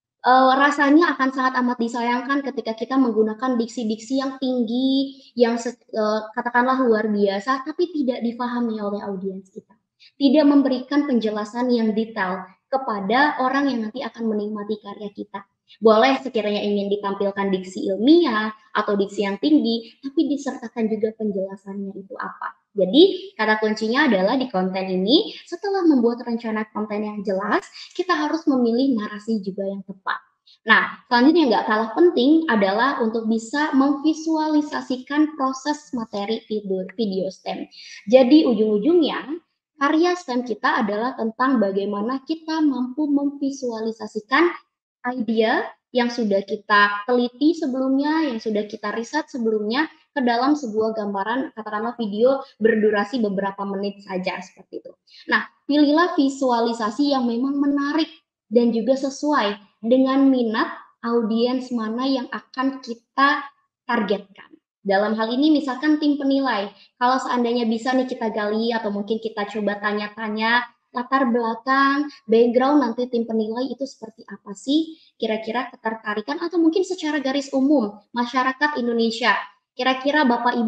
S1: Rasanya akan sangat amat disayangkan ketika kita menggunakan diksi-diksi yang tinggi, yang katakanlah luar biasa, tapi tidak difahami oleh audiens kita. Tidak memberikan penjelasan yang detail kepada orang yang nanti akan menikmati karya kita. Boleh sekiranya ingin ditampilkan diksi ilmiah atau diksi yang tinggi, tapi disertakan juga penjelasannya itu apa. Jadi, kata kuncinya adalah di konten ini, setelah membuat rencana konten yang jelas, kita harus memilih narasi juga yang tepat. Nah, selanjutnya nggak kalah penting adalah untuk bisa memvisualisasikan proses materi video STEM. Jadi ujung-ujungnya, karya STEM kita adalah tentang bagaimana kita mampu memvisualisasikan idea yang sudah kita teliti sebelumnya, yang sudah kita riset sebelumnya, ke dalam sebuah gambaran, katakanlah video berdurasi beberapa menit saja, seperti itu. Nah, pilihlah visualisasi yang memang menarik dan juga sesuai dengan minat audiens mana yang akan kita targetkan. Dalam hal ini misalkan tim penilai, kalau seandainya bisa nih kita gali atau mungkin kita coba tanya-tanya latar belakang, background nanti tim penilai itu seperti apa sih, kira-kira ketertarikan atau mungkin secara garis umum masyarakat Indonesia. Kira-kira Bapak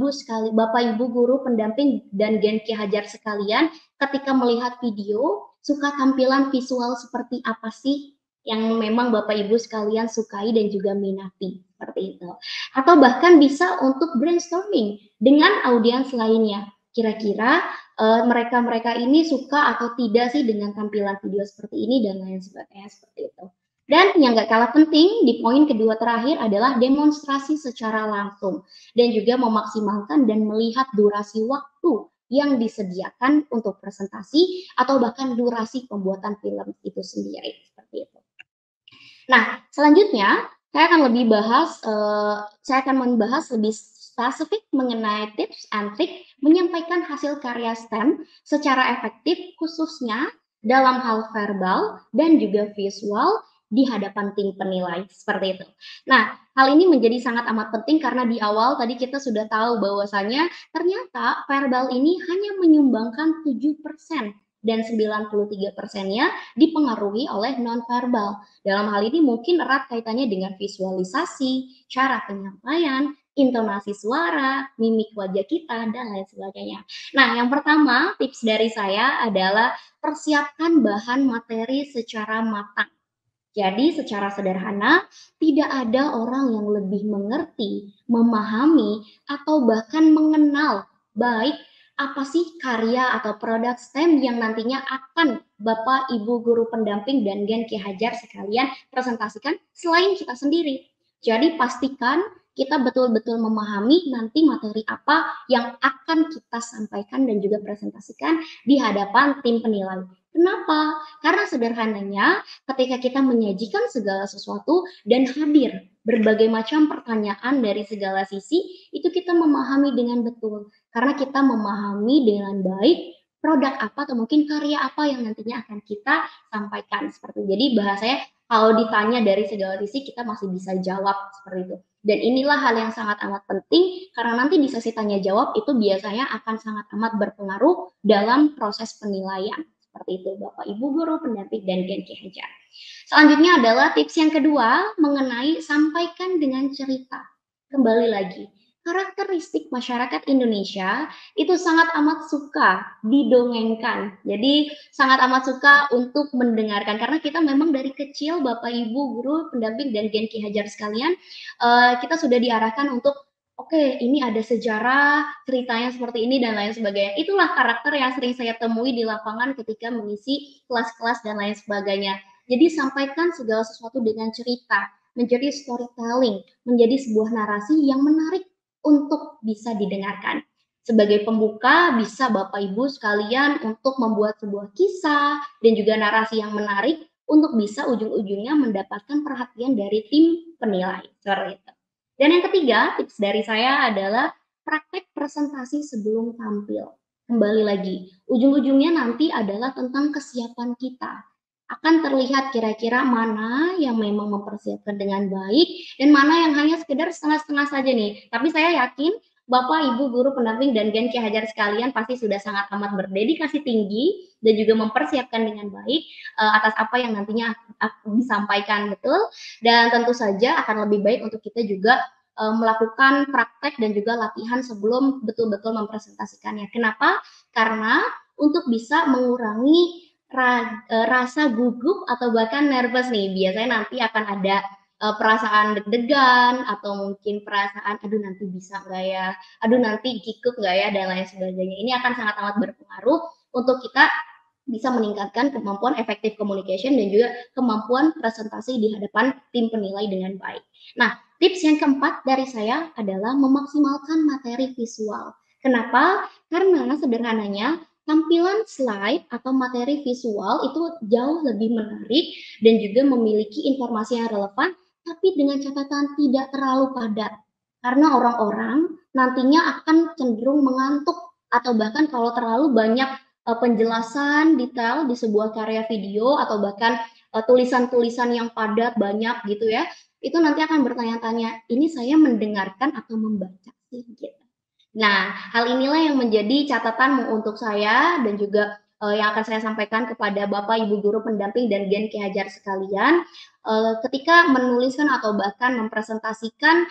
S1: Ibu guru pendamping dan Gen Ki Hajar sekalian, ketika melihat video, suka tampilan visual seperti apa sih yang memang Bapak Ibu sekalian sukai dan juga minati, seperti itu. Atau bahkan bisa untuk brainstorming dengan audiens lainnya. Kira-kira mereka-mereka ini suka atau tidak sih dengan tampilan video seperti ini dan lain sebagainya, seperti itu. Dan yang gak kalah penting di poin kedua terakhir adalah demonstrasi secara langsung dan juga memaksimalkan dan melihat durasi waktu yang disediakan untuk presentasi atau bahkan durasi pembuatan film itu sendiri, seperti itu. Nah, selanjutnya saya akan membahas lebih spesifik mengenai tips and trick menyampaikan hasil karya STEM secara efektif khususnya dalam hal verbal dan juga visual di hadapan tim penilai, seperti itu. Nah, hal ini menjadi sangat amat penting karena di awal tadi kita sudah tahu bahwasanya ternyata verbal ini hanya menyumbangkan 7% dan 93%-nya dipengaruhi oleh nonverbal. Dalam hal ini mungkin erat kaitannya dengan visualisasi, cara penyampaian, intonasi suara, mimik wajah kita, dan lain sebagainya. Nah, yang pertama tips dari saya adalah persiapkan bahan materi secara matang. Jadi secara sederhana, tidak ada orang yang lebih mengerti, memahami, atau bahkan mengenal baik apa sih karya atau produk STEM yang nantinya akan Bapak, Ibu, guru pendamping, dan Gen Ki Hajar sekalian presentasikan selain kita sendiri. Jadi pastikan kita betul-betul memahami nanti materi apa yang akan kita sampaikan dan juga presentasikan di hadapan tim penilai. Kenapa? Karena sederhananya ketika kita menyajikan segala sesuatu dan hadir berbagai macam pertanyaan dari segala sisi, itu kita memahami dengan betul. Karena kita memahami dengan baik produk apa atau mungkin karya apa yang nantinya akan kita sampaikan seperti itu. Jadi bahasanya kalau ditanya dari segala sisi kita masih bisa jawab seperti itu. Dan inilah hal yang sangat amat penting karena nanti di sesi tanya jawab itu biasanya akan sangat amat berpengaruh dalam proses penilaian. Seperti itu Bapak Ibu guru pendamping dan Gen Ki Hajar. Selanjutnya adalah tips yang kedua mengenai sampaikan dengan cerita. Kembali lagi, karakteristik masyarakat Indonesia itu sangat amat suka didongengkan. Jadi sangat amat suka untuk mendengarkan karena kita memang dari kecil Bapak Ibu guru pendamping dan Gen Ki Hajar sekalian kita sudah diarahkan untuk oke, ini ada sejarah, ceritanya seperti ini dan lain sebagainya. Itulah karakter yang sering saya temui di lapangan ketika mengisi kelas-kelas dan lain sebagainya. Jadi sampaikan segala sesuatu dengan cerita, menjadi storytelling, menjadi sebuah narasi yang menarik untuk bisa didengarkan. Sebagai pembuka, bisa Bapak Ibu sekalian untuk membuat sebuah kisah dan juga narasi yang menarik untuk bisa ujung-ujungnya mendapatkan perhatian dari tim penilai. Seperti itu. Dan yang ketiga, tips dari saya adalah praktek presentasi sebelum tampil. Kembali lagi, ujung-ujungnya nanti adalah tentang kesiapan kita. Akan terlihat kira-kira mana yang memang mempersiapkan dengan baik dan mana yang hanya sekedar setengah-setengah saja nih. Tapi saya yakin Bapak, Ibu, guru pendamping dan Gen Ki Hajar sekalian pasti sudah sangat amat berdedikasi tinggi dan juga mempersiapkan dengan baik atas apa yang nantinya disampaikan betul. Dan tentu saja akan lebih baik untuk kita juga melakukan praktek dan juga latihan sebelum betul-betul mempresentasikannya. Kenapa? Karena untuk bisa mengurangi rasa gugup atau bahkan nervous nih, biasanya nanti akan ada perasaan deg-degan atau mungkin perasaan aduh nanti bisa nggak ya, aduh nanti kikuk nggak ya dan lain sebagainya. Ini akan sangat amat berpengaruh untuk kita bisa meningkatkan kemampuan effective communication dan juga kemampuan presentasi di hadapan tim penilai dengan baik. Nah, tips yang keempat dari saya adalah memaksimalkan materi visual. Kenapa? Karena sederhananya tampilan slide atau materi visual itu jauh lebih menarik dan juga memiliki informasi yang relevan, tapi dengan catatan tidak terlalu padat. Karena orang-orang nantinya akan cenderung mengantuk atau bahkan kalau terlalu banyak penjelasan detail di sebuah karya video atau bahkan tulisan-tulisan yang padat banyak gitu ya, itu nanti akan bertanya-tanya, ini saya mendengarkan atau membaca sih gitu. Nah, hal inilah yang menjadi catatan untuk saya dan juga yang akan saya sampaikan kepada Bapak, Ibu guru pendamping dan Gen Ki Hajar sekalian, ketika menuliskan atau bahkan mempresentasikan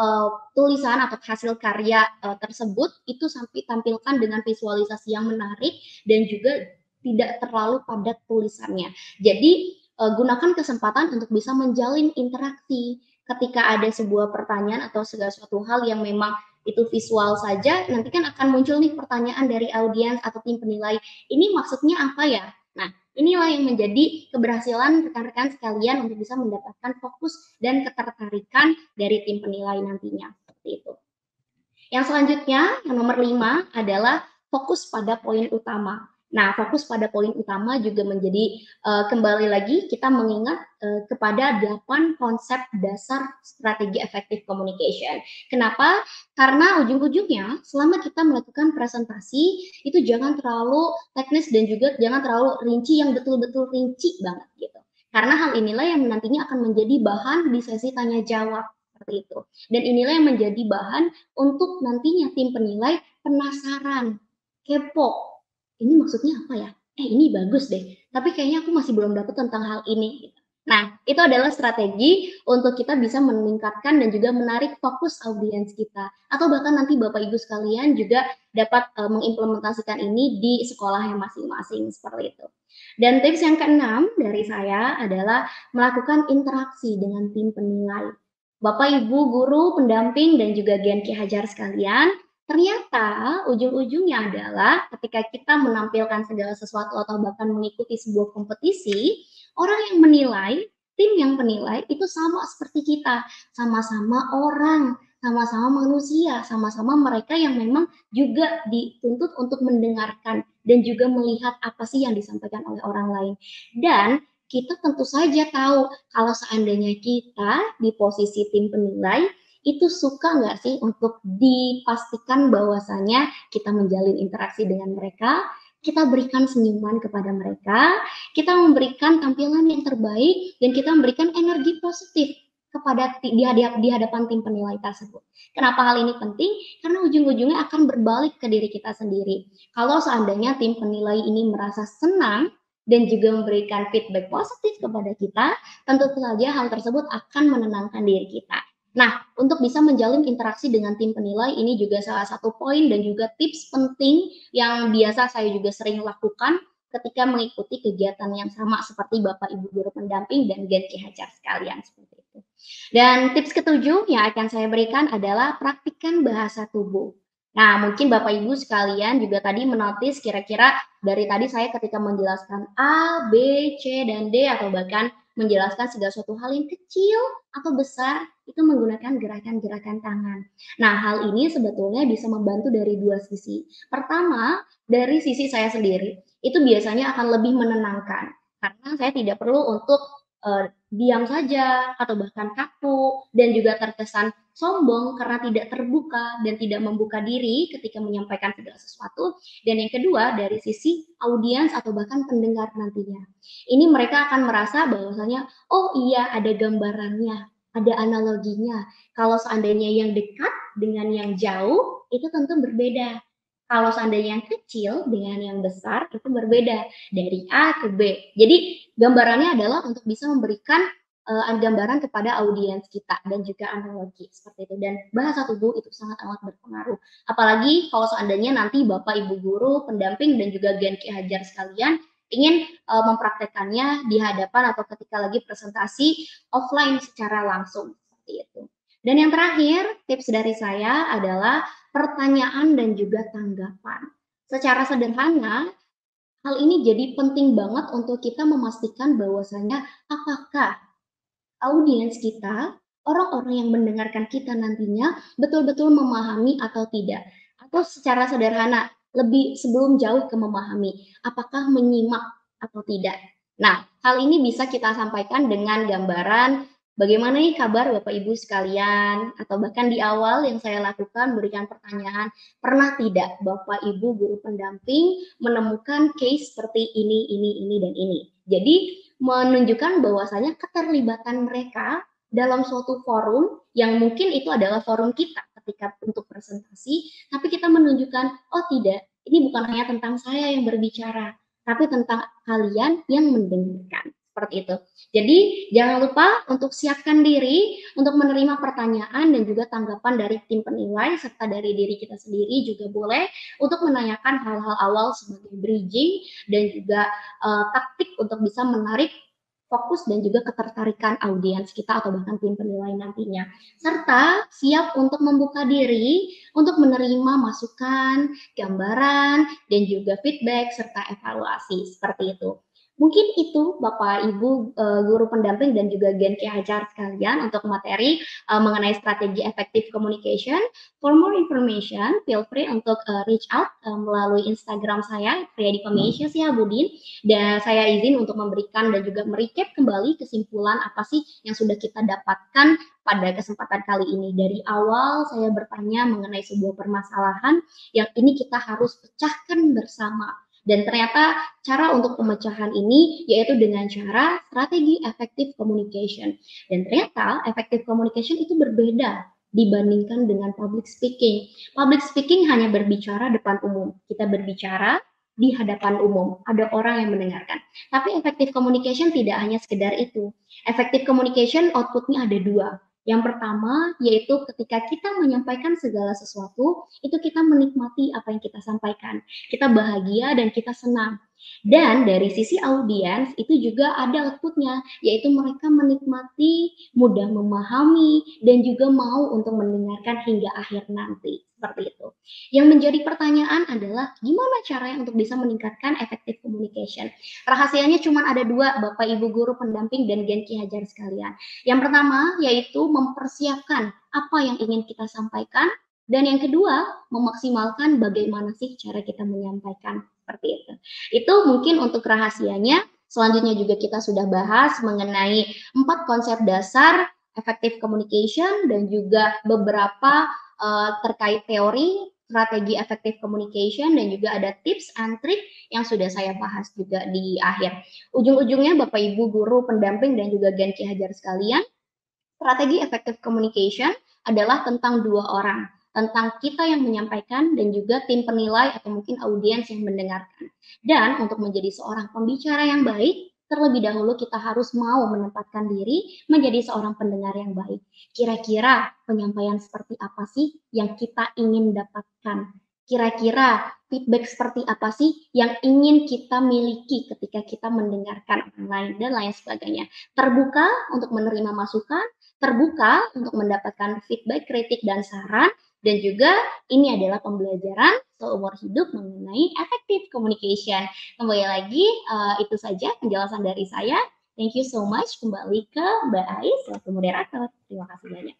S1: tulisan atau hasil karya tersebut itu sampai tampilkan dengan visualisasi yang menarik dan juga tidak terlalu padat tulisannya. Jadi gunakan kesempatan untuk bisa menjalin interaksi ketika ada sebuah pertanyaan atau segala suatu hal yang memang itu visual saja, nanti kan akan muncul nih pertanyaan dari audiens atau tim penilai, ini maksudnya apa ya? Nah, inilah yang menjadi keberhasilan rekan-rekan sekalian untuk bisa mendapatkan fokus dan ketertarikan dari tim penilai nantinya. Seperti itu. Yang selanjutnya, yang nomor 5 adalah fokus pada poin utama. Nah, fokus pada poin utama juga menjadi kembali lagi kita mengingat kepada 8 konsep dasar strategi effective communication. Kenapa? Karena ujung-ujungnya selama kita melakukan presentasi itu jangan terlalu teknis dan juga jangan terlalu rinci yang betul-betul rinci banget gitu. Karena hal inilah yang nantinya akan menjadi bahan di sesi tanya jawab seperti itu. Dan inilah yang menjadi bahan untuk nantinya tim penilai penasaran, kepo. Ini maksudnya apa ya? Ini bagus deh, tapi kayaknya aku masih belum dapat tentang hal ini. Nah, itu adalah strategi untuk kita bisa meningkatkan dan juga menarik fokus audiens kita. Atau bahkan nanti Bapak Ibu sekalian juga dapat mengimplementasikan ini di sekolahnya masing-masing seperti itu. Dan tips yang keenam dari saya adalah melakukan interaksi dengan tim penilai. Bapak, Ibu, guru, pendamping, dan juga Gen Ki Hajar sekalian, ternyata ujung-ujungnya adalah ketika kita menampilkan segala sesuatu atau bahkan mengikuti sebuah kompetisi, orang yang menilai, tim yang menilai itu sama seperti kita, sama-sama orang, sama-sama manusia, sama-sama mereka yang memang juga dituntut untuk mendengarkan dan juga melihat apa sih yang disampaikan oleh orang lain. Dan kita tentu saja tahu kalau seandainya kita di posisi tim penilai, itu suka nggak sih untuk dipastikan bahwasanya kita menjalin interaksi dengan mereka, kita berikan senyuman kepada mereka, kita memberikan tampilan yang terbaik, dan kita memberikan energi positif kepada di hadapan tim penilai tersebut. Kenapa hal ini penting? Karena ujung-ujungnya akan berbalik ke diri kita sendiri. Kalau seandainya tim penilai ini merasa senang dan juga memberikan feedback positif kepada kita, tentu saja hal tersebut akan menenangkan diri kita. Nah, untuk bisa menjalin interaksi dengan tim penilai, ini juga salah satu poin dan juga tips penting yang biasa saya juga sering lakukan ketika mengikuti kegiatan yang sama seperti Bapak Ibu guru pendamping dan Gen Ki Hajar sekalian seperti itu. Dan tips ketujuh yang akan saya berikan adalah praktikkan bahasa tubuh. Nah, mungkin Bapak Ibu sekalian juga tadi menotis kira-kira dari tadi saya ketika menjelaskan A, B, C, dan D atau bahkan menjelaskan segala suatu hal yang kecil atau besar itu menggunakan gerakan-gerakan tangan. Nah, hal ini sebetulnya bisa membantu dari dua sisi. Pertama, dari sisi saya sendiri, itu biasanya akan lebih menenangkan karena saya tidak perlu untuk diam saja atau bahkan kaku dan juga terkesan sombong karena tidak terbuka dan tidak membuka diri ketika menyampaikan segala sesuatu. Dan yang kedua, dari sisi audiens atau bahkan pendengar nantinya. Ini mereka akan merasa bahwasanya, oh iya ada gambarannya, ada analoginya. Kalau seandainya yang dekat dengan yang jauh, itu tentu berbeda. Kalau seandainya yang kecil dengan yang besar, itu berbeda dari A ke B. Jadi gambarannya adalah untuk bisa memberikan gambaran kepada audiens kita dan juga analogi seperti itu. Dan bahasa tubuh itu sangat amat berpengaruh. Apalagi kalau seandainya nanti Bapak Ibu guru, pendamping dan juga Gen Ki Hajar sekalian ingin mempraktekannya di hadapan atau ketika lagi presentasi offline secara langsung seperti itu. Dan yang terakhir, tips dari saya adalah pertanyaan dan juga tanggapan. Secara sederhana, hal ini jadi penting banget untuk kita memastikan bahwasanya apakah audiens kita, orang-orang yang mendengarkan kita nantinya betul-betul memahami atau tidak. Atau secara sederhana, lebih sebelum jauh ke memahami, apakah menyimak atau tidak. Nah, hal ini bisa kita sampaikan dengan gambaran bagaimana nih kabar Bapak Ibu sekalian, atau bahkan di awal yang saya lakukan berikan pertanyaan, pernah tidak Bapak Ibu guru pendamping menemukan case seperti ini, dan ini. Jadi menunjukkan bahwasanya keterlibatan mereka dalam suatu forum yang mungkin itu adalah forum kita ketika untuk presentasi, tapi kita menunjukkan, oh tidak, ini bukan hanya tentang saya yang berbicara, tapi tentang kalian yang mendengarkan. Seperti itu. Jadi jangan lupa untuk siapkan diri untuk menerima pertanyaan dan juga tanggapan dari tim penilai serta dari diri kita sendiri juga boleh untuk menanyakan hal-hal awal sebagai bridging dan juga taktik untuk bisa menarik fokus dan juga ketertarikan audiens kita atau bahkan tim penilai nantinya. Serta siap untuk membuka diri untuk menerima masukan, gambaran, dan juga feedback serta evaluasi seperti itu. Mungkin itu Bapak Ibu guru pendamping dan juga Gen Ki Hajar sekalian untuk materi mengenai strategi effective communication. For more information, feel free untuk reach out melalui Instagram saya, Priyadi Pamesya Budin, dan saya izin untuk memberikan dan juga merecap kembali kesimpulan apa sih yang sudah kita dapatkan pada kesempatan kali ini. Dari awal saya bertanya mengenai sebuah permasalahan yang ini kita harus pecahkan bersama. Dan ternyata cara untuk pemecahan ini yaitu dengan cara strategi effective communication. Dan ternyata effective communication itu berbeda dibandingkan dengan public speaking. Public speaking hanya berbicara depan umum. Kita berbicara di hadapan umum, ada orang yang mendengarkan. Tapi effective communication tidak hanya sekedar itu. Effective communication outputnya ada dua. Yang pertama yaitu ketika kita menyampaikan segala sesuatu, itu kita menikmati apa yang kita sampaikan. Kita bahagia dan kita senang. Dan dari sisi audiens itu juga ada outputnya, yaitu mereka menikmati, mudah memahami, dan juga mau untuk mendengarkan hingga akhir nanti. Seperti itu. Yang menjadi pertanyaan adalah gimana caranya untuk bisa meningkatkan effective communication. Rahasianya cuma ada dua, Bapak Ibu guru pendamping dan Genki Hajar sekalian. Yang pertama yaitu mempersiapkan apa yang ingin kita sampaikan, dan yang kedua memaksimalkan bagaimana sih cara kita menyampaikan, seperti itu. Itu mungkin untuk rahasianya. Selanjutnya juga kita sudah bahas mengenai 4 konsep dasar effective communication dan juga beberapa terkait teori strategi effective communication, dan juga ada tips and trick yang sudah saya bahas juga di akhir. Ujung-ujungnya Bapak Ibu guru pendamping dan juga Genki Hajar sekalian, strategi effective communication adalah tentang dua orang, tentang kita yang menyampaikan dan juga tim penilai atau mungkin audiens yang mendengarkan. Dan untuk menjadi seorang pembicara yang baik, terlebih dahulu kita harus mau menempatkan diri menjadi seorang pendengar yang baik. Kira-kira penyampaian seperti apa sih yang kita ingin dapatkan? Kira-kira feedback seperti apa sih yang ingin kita miliki ketika kita mendengarkan orang lain dan lain sebagainya. Terbuka untuk menerima masukan, terbuka untuk mendapatkan feedback, kritik, dan saran, dan juga ini adalah pembelajaran seumur hidup mengenai effective communication. Kembali lagi, itu saja penjelasan dari saya. Thank you so much. Kembali ke Mbak Ais selaku moderator. Terima kasih banyak.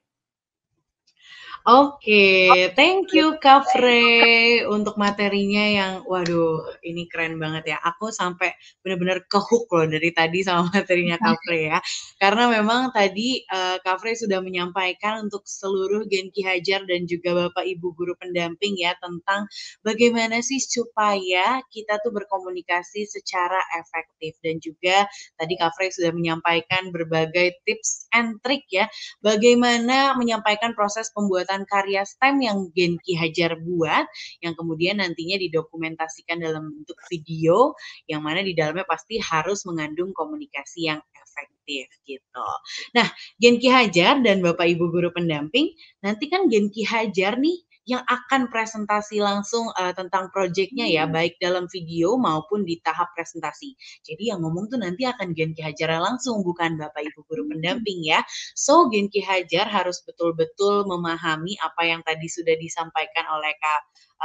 S2: Oke, thank you Kak Frey untuk materinya yang, waduh, ini keren banget ya. Aku sampai benar-benar kehook loh dari tadi sama materinya Kak Frey ya. Karena memang tadi Kak Frey sudah menyampaikan untuk seluruh Genki Hajar dan juga Bapak Ibu guru pendamping ya tentang bagaimana sih supaya kita tuh berkomunikasi secara efektif. Dan juga tadi Kak Frey sudah menyampaikan berbagai tips and trick ya, bagaimana menyampaikan proses pembuatan karya STEM yang Genki Hajar buat, yang kemudian nantinya didokumentasikan dalam bentuk video, yang mana di dalamnya pasti harus mengandung komunikasi yang efektif gitu. Nah, Genki Hajar dan Bapak Ibu guru pendamping, nanti kan Genki Hajar nih yang akan presentasi langsung tentang proyeknya ya, baik dalam video maupun di tahap presentasi. Jadi yang ngomong tuh nanti akan Genki Hajar langsung, bukan Bapak Ibu guru pendamping ya. So, Genki Hajar harus betul-betul memahami apa yang tadi sudah disampaikan oleh Kak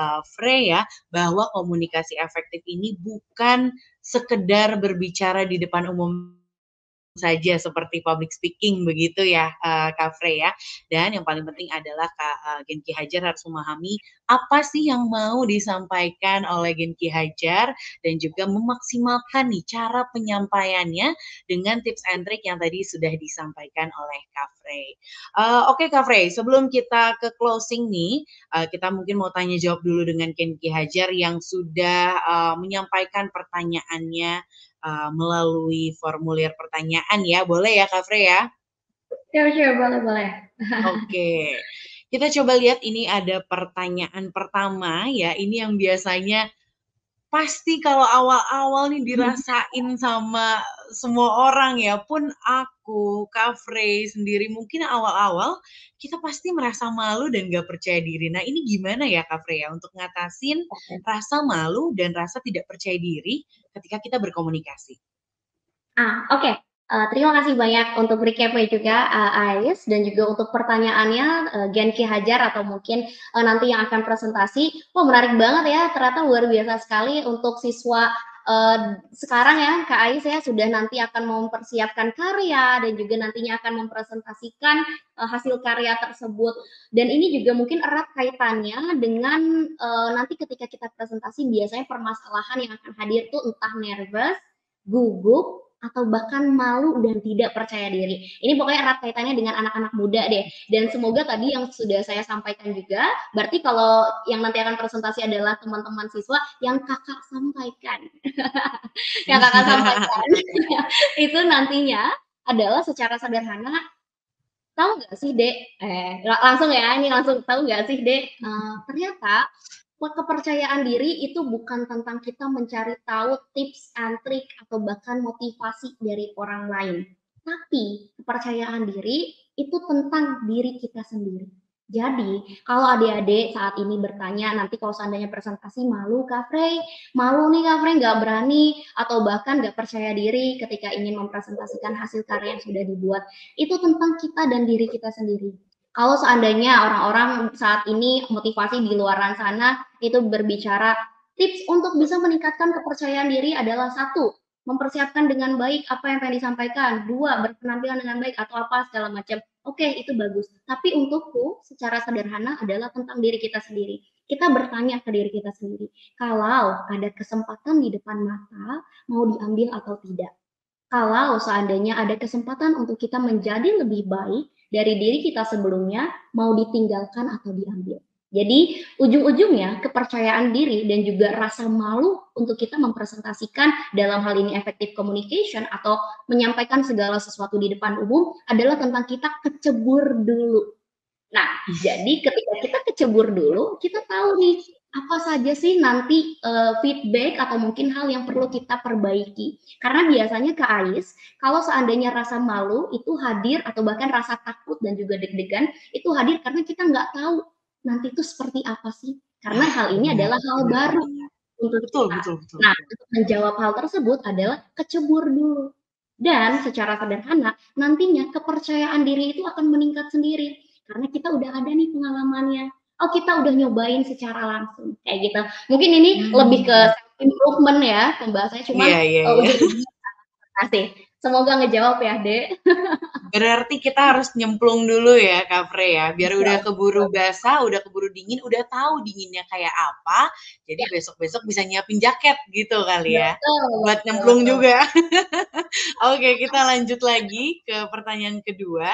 S2: Frey ya, bahwa komunikasi efektif ini bukan sekedar berbicara di depan umum saja seperti public speaking begitu ya Kak Frey ya. Dan yang paling penting adalah Kak Genki Hajar harus memahami apa sih yang mau disampaikan oleh Genki Hajar dan juga memaksimalkan nih cara penyampaiannya dengan tips and trick yang tadi sudah disampaikan oleh Kak Frey. Oke Kak Frey, sebelum kita ke closing nih, kita mungkin mau tanya jawab dulu dengan Genki Hajar yang sudah menyampaikan pertanyaannya melalui formulir pertanyaan ya. Boleh ya Kak Frey ya?
S1: Sure, boleh.
S2: Oke. Kita coba lihat ini ada pertanyaan pertama ya. Ini yang biasanya pasti kalau awal-awal nih dirasain sama semua orang ya, pun aku, Kak Frey sendiri mungkin awal-awal kita pasti merasa malu dan gak percaya diri. Nah ini gimana ya Kak Frey ya untuk ngatasin rasa malu dan rasa tidak percaya diri ketika kita berkomunikasi?
S1: Oke. Terima kasih banyak untuk recap-nya juga, Ais, dan juga untuk pertanyaannya, Genki Hajar atau mungkin nanti yang akan presentasi. Wah, menarik banget ya, ternyata luar biasa sekali untuk siswa sekarang ya, Kak Ais ya, sudah nanti akan mempersiapkan karya dan juga nantinya akan mempresentasikan hasil karya tersebut. Dan ini juga mungkin erat kaitannya dengan nanti ketika kita presentasi biasanya permasalahan yang akan hadir tuh entah nervous, gugup, atau bahkan malu dan tidak percaya diri. Ini pokoknya erat kaitannya dengan anak-anak muda deh. Dan semoga tadi yang sudah saya sampaikan juga, berarti kalau yang nanti akan presentasi adalah teman-teman siswa yang kakak sampaikan. Yang kakak sampaikan itu nantinya adalah secara sederhana, tahu nggak sih dek, langsung ya, ini langsung tahu nggak sih dek, ternyata kepercayaan diri itu bukan tentang kita mencari tahu tips and trik atau bahkan motivasi dari orang lain. Tapi kepercayaan diri itu tentang diri kita sendiri. Jadi, kalau adik-adik saat ini bertanya, nanti kalau seandainya presentasi malu, Kak Frey, malu nih Kak Frey, nggak berani, atau bahkan nggak percaya diri ketika ingin mempresentasikan hasil karya yang sudah dibuat, itu tentang kita dan diri kita sendiri. Kalau seandainya orang-orang saat ini motivasi di luar sana itu berbicara tips untuk bisa meningkatkan kepercayaan diri adalah satu, mempersiapkan dengan baik apa yang pengen disampaikan, dua, berpenampilan dengan baik atau apa segala macam. Oke, itu bagus. Tapi untukku secara sederhana adalah tentang diri kita sendiri. Kita bertanya ke diri kita sendiri, kalau ada kesempatan di depan mata, mau diambil atau tidak? Kalau seandainya ada kesempatan untuk kita menjadi lebih baik dari diri kita sebelumnya, mau ditinggalkan atau diambil. Jadi ujung-ujungnya kepercayaan diri dan juga rasa malu untuk kita mempresentasikan dalam hal ini effective communication atau menyampaikan segala sesuatu di depan umum adalah tentang kita kecebur dulu. Nah, jadi ketika kita kecebur dulu, kita tahu nih apa saja sih nanti feedback atau mungkin hal yang perlu kita perbaiki. Karena biasanya Kak Ais, kalau seandainya rasa malu itu hadir atau bahkan rasa takut dan juga deg-degan itu hadir karena kita nggak tahu nanti itu seperti apa sih. Karena hal ini
S2: Benar,
S1: adalah hal
S2: benar
S1: baru
S2: banget.
S1: untuk
S2: Betul,
S1: kita.
S2: betul, betul,
S1: Nah,
S2: betul.
S1: untuk menjawab hal tersebut adalah kecebur dulu. Dan secara sederhana, nantinya kepercayaan diri itu akan meningkat sendiri karena kita udah ada nih pengalamannya. Oh, kita udah nyobain secara langsung kayak gitu. Mungkin ini lebih ke
S2: Hmm.
S1: self improvement ya pembahasannya, cuman
S2: Iya, iya, iya.
S1: ujung-ujungnya kasih. Semoga ngejawab ya, Dek.
S2: Berarti kita harus nyemplung dulu ya, Kak Frey ya, biar udah
S1: Betul,
S2: keburu basah, udah keburu dingin, udah tahu dinginnya kayak apa, jadi
S1: ya,
S2: besok-besok bisa nyiapin jaket gitu kali ya,
S1: betul,
S2: buat
S1: betul,
S2: nyemplung
S1: betul.
S2: juga. Oke, kita lanjut lagi ke pertanyaan kedua.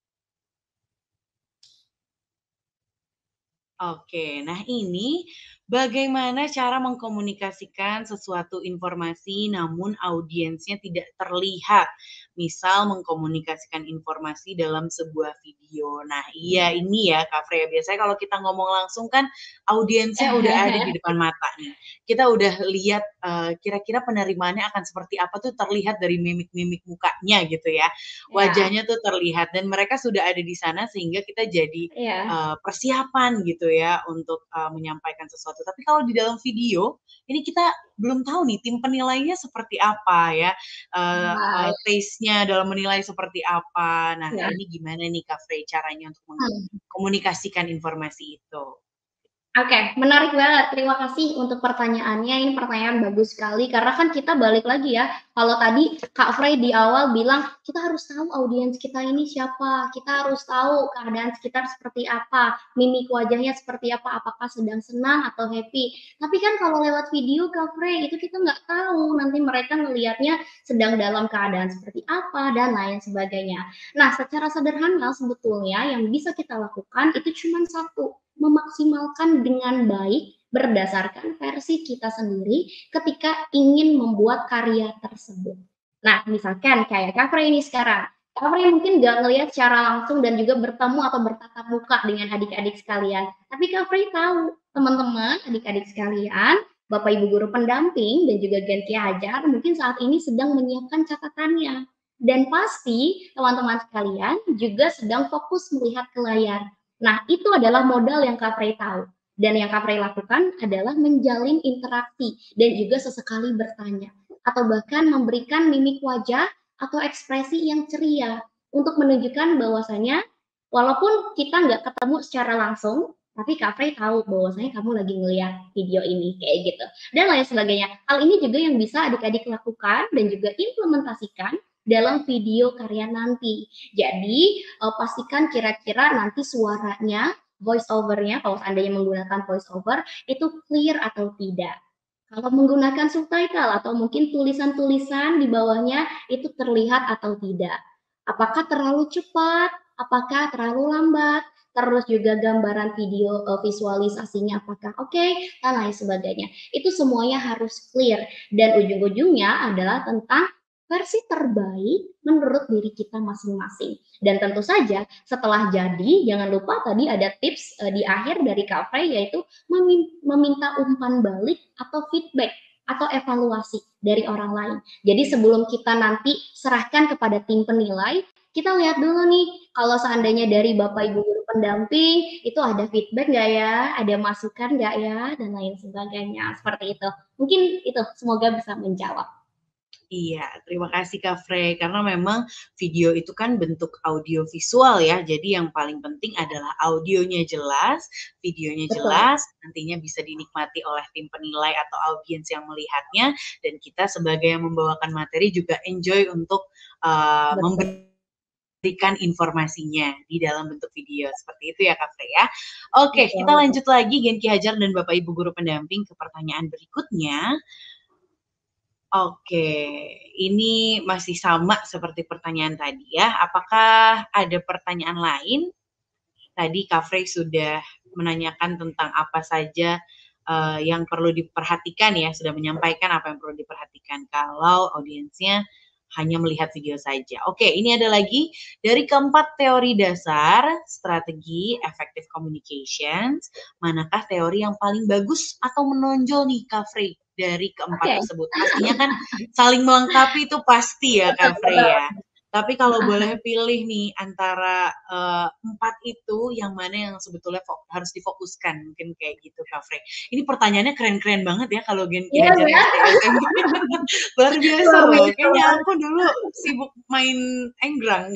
S2: Oke, nah ini bagaimana cara mengkomunikasikan sesuatu informasi namun audiensnya tidak terlihat? Misal mengkomunikasikan informasi dalam sebuah video. Nah, iya ini ya Kak Freya, biasanya kalau kita ngomong langsung kan audiensnya udah ada di depan mata nih. Kita udah lihat kira-kira penerimaannya akan seperti apa tuh terlihat dari mimik-mimik mukanya gitu ya.
S1: Ya,
S2: Wajahnya tuh terlihat dan mereka sudah ada di sana sehingga kita jadi
S1: ya.
S2: persiapan gitu ya untuk menyampaikan sesuatu. Tapi kalau di dalam video ini kita belum tahu nih tim penilainya seperti apa ya,
S1: Nah,
S2: taste-nya dalam menilai seperti apa. Nah
S1: ya.
S2: ini gimana nih Kak Frey caranya untuk
S1: Hmm.
S2: mengkomunikasikan informasi itu?
S1: Oke, menarik banget. Terima kasih untuk pertanyaannya. Ini pertanyaan bagus sekali karena kan kita balik lagi ya. Kalau tadi Kak Frey di awal bilang kita harus tahu audiens kita ini siapa, kita harus tahu keadaan sekitar seperti apa, mimik wajahnya seperti apa, apakah sedang senang atau happy. Tapi kan kalau lewat video Kak Frey itu kita nggak tahu nanti mereka ngelihatnya sedang dalam keadaan seperti apa dan lain sebagainya. Nah, secara sederhana sebetulnya yang bisa kita lakukan itu cuma satu, memaksimalkan dengan baik berdasarkan versi kita sendiri ketika ingin membuat karya tersebut. Nah, misalkan kayak Kak Frey ini sekarang. Kak Frey mungkin nggak ngelihat secara langsung dan juga bertemu atau bertatap muka dengan adik-adik sekalian. Tapi Kak Frey tahu, teman-teman, adik-adik sekalian, Bapak Ibu guru pendamping dan juga Gen Ki Hajar mungkin saat ini sedang menyiapkan catatannya. Dan pasti teman-teman sekalian juga sedang fokus melihat ke layar. Nah, itu adalah modal yang Kak Frey tahu. Dan yang Kak Frey lakukan adalah menjalin interaksi dan juga sesekali bertanya. Atau bahkan memberikan mimik wajah atau ekspresi yang ceria untuk menunjukkan bahwasanya walaupun kita nggak ketemu secara langsung, tapi Kak Frey tahu bahwasanya kamu lagi ngeliat video ini, kayak gitu. Dan lain sebagainya. Hal ini juga yang bisa adik-adik lakukan dan juga implementasikan dalam video karya nanti. Jadi, pastikan kira-kira nanti suaranya, voice overnya, kalau seandainya menggunakan voice over, itu clear atau tidak. Kalau menggunakan subtitle atau mungkin tulisan-tulisan di bawahnya itu terlihat atau tidak. Apakah terlalu cepat? Apakah terlalu lambat? Terus juga gambaran video visualisasinya apakah oke, dan lain sebagainya. Itu semuanya harus clear dan ujung-ujungnya adalah tentang versi terbaik menurut diri kita masing-masing. Dan tentu saja setelah jadi jangan lupa tadi ada tips di akhir dari Kak Frey yaitu meminta umpan balik atau feedback atau evaluasi dari orang lain. Jadi sebelum kita nanti serahkan kepada tim penilai, kita lihat dulu nih, kalau seandainya dari Bapak Ibu guru pendamping, itu ada feedback nggak ya, ada masukan nggak ya, dan lain sebagainya. Seperti itu. Mungkin itu, semoga bisa menjawab.
S2: Iya, terima kasih Kak Frey. Karena memang video itu kan bentuk audio visual ya. Jadi yang paling penting adalah audionya jelas, videonya
S1: Betul.
S2: jelas, nantinya bisa dinikmati oleh tim penilai atau audiens yang melihatnya, dan kita sebagai yang membawakan materi juga enjoy untuk
S1: Betul.
S2: memberikan informasinya di dalam bentuk video. Seperti itu ya Kak Frey ya. Oke,
S1: Betul,
S2: kita
S1: betul.
S2: lanjut lagi Genki Hajar dan Bapak Ibu guru pendamping ke pertanyaan berikutnya. Oke, ini masih sama seperti pertanyaan tadi ya. Apakah ada pertanyaan lain? Tadi Kak Frey sudah menanyakan tentang apa saja yang perlu diperhatikan ya, sudah menyampaikan apa yang perlu diperhatikan kalau audiensnya hanya melihat video saja. Oke, ini ada lagi dari keempat teori dasar strategi effective communications, manakah teori yang paling bagus atau menonjol nih Kak Frey dari keempat
S1: Oke.
S2: tersebut? Pastinya kan saling melengkapi itu pasti ya Kak Frey
S1: Betul.
S2: ya. Tapi kalau boleh pilih nih antara empat itu, yang mana yang sebetulnya harus difokuskan, mungkin kayak gitu Kak Frey. Ini pertanyaannya keren-keren banget ya kalau Genki
S1: Iya
S2: Hajar
S1: ya.
S2: STM. Luar biasa
S1: Luar
S2: loh.
S1: biasa
S2: Kayaknya
S1: banget.
S2: aku dulu sibuk main enggrang.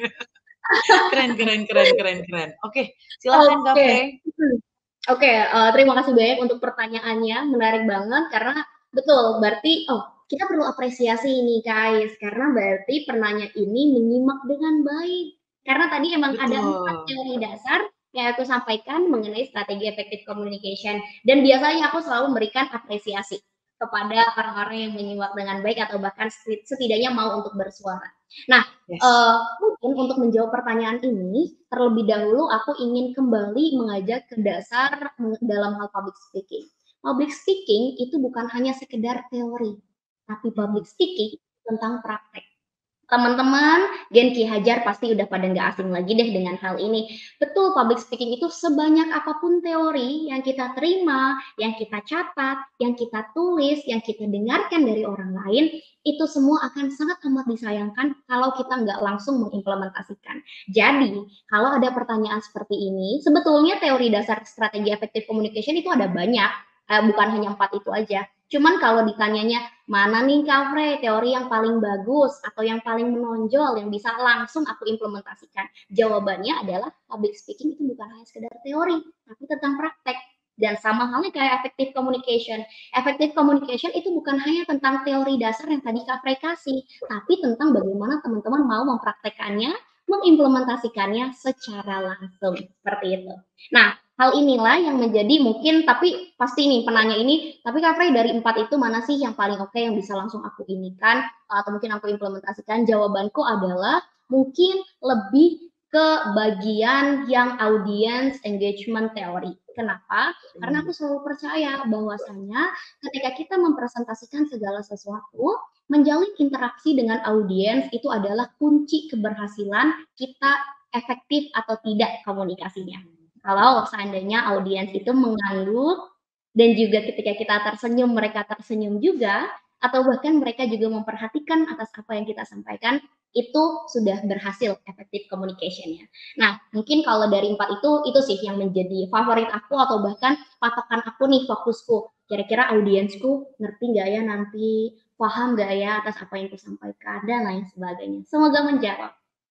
S2: Keren, keren, keren, keren, keren. Oke, silahkan Kak
S1: Oke.
S2: Frey.
S1: Oke, terima kasih banyak untuk pertanyaannya, menarik banget karena betul, berarti kita perlu apresiasi ini guys, karena berarti penanya ini menyimak dengan baik. Karena tadi emang ada 4
S2: Betul.
S1: teori dasar yang aku sampaikan mengenai strategi effective communication dan biasanya aku selalu memberikan apresiasi kepada orang-orang yang menyimak dengan baik atau bahkan setidaknya mau untuk bersuara. Nah,
S2: Yes.
S1: mungkin untuk menjawab pertanyaan ini, terlebih dahulu aku ingin kembali mengajak ke dasar dalam hal public speaking. Public speaking itu bukan hanya sekedar teori, tapi public speaking tentang praktek. Teman-teman, Gen Ki Hajar pasti udah pada nggak asing lagi deh dengan hal ini. Betul, public speaking itu sebanyak apapun teori yang kita terima, yang kita catat, yang kita tulis, yang kita dengarkan dari orang lain, itu semua akan sangat amat disayangkan kalau kita nggak langsung mengimplementasikan. Jadi, kalau ada pertanyaan seperti ini, sebetulnya teori dasar strategi effective communication itu ada banyak, bukan hanya 4 itu aja. Cuman kalau ditanyanya mana nih Kak Frey teori yang paling bagus atau yang paling menonjol yang bisa langsung aku implementasikan? Jawabannya adalah public speaking itu bukan hanya sekedar teori, tapi tentang praktek. Dan sama halnya kayak effective communication. Effective communication itu bukan hanya tentang teori dasar yang tadi Kak Frey kasih, tapi tentang bagaimana teman-teman mau mempraktekannya, mengimplementasikannya secara langsung. Seperti itu. Nah, hal inilah yang menjadi mungkin tapi pasti nih penanya ini tapi Kak Frey dari 4 itu mana sih yang paling oke yang bisa langsung aku inikan atau mungkin aku implementasikan? Jawabanku adalah mungkin lebih ke bagian yang audience engagement theory. Kenapa? Karena aku selalu percaya bahwasanya ketika kita mempresentasikan segala sesuatu, menjalin interaksi dengan audiens itu adalah kunci keberhasilan kita efektif atau tidak komunikasinya. Kalau seandainya audiens itu mengangguk dan juga ketika kita tersenyum, mereka tersenyum juga, atau bahkan mereka juga memperhatikan atas apa yang kita sampaikan, itu sudah berhasil effective communication-nya. Nah, mungkin kalau dari 4 itu sih yang menjadi favorit aku atau bahkan patokan aku nih fokusku. Kira-kira audiensku ngerti nggak ya nanti, paham nggak ya atas apa yang kusampaikan, dan lain sebagainya. Semoga menjawab.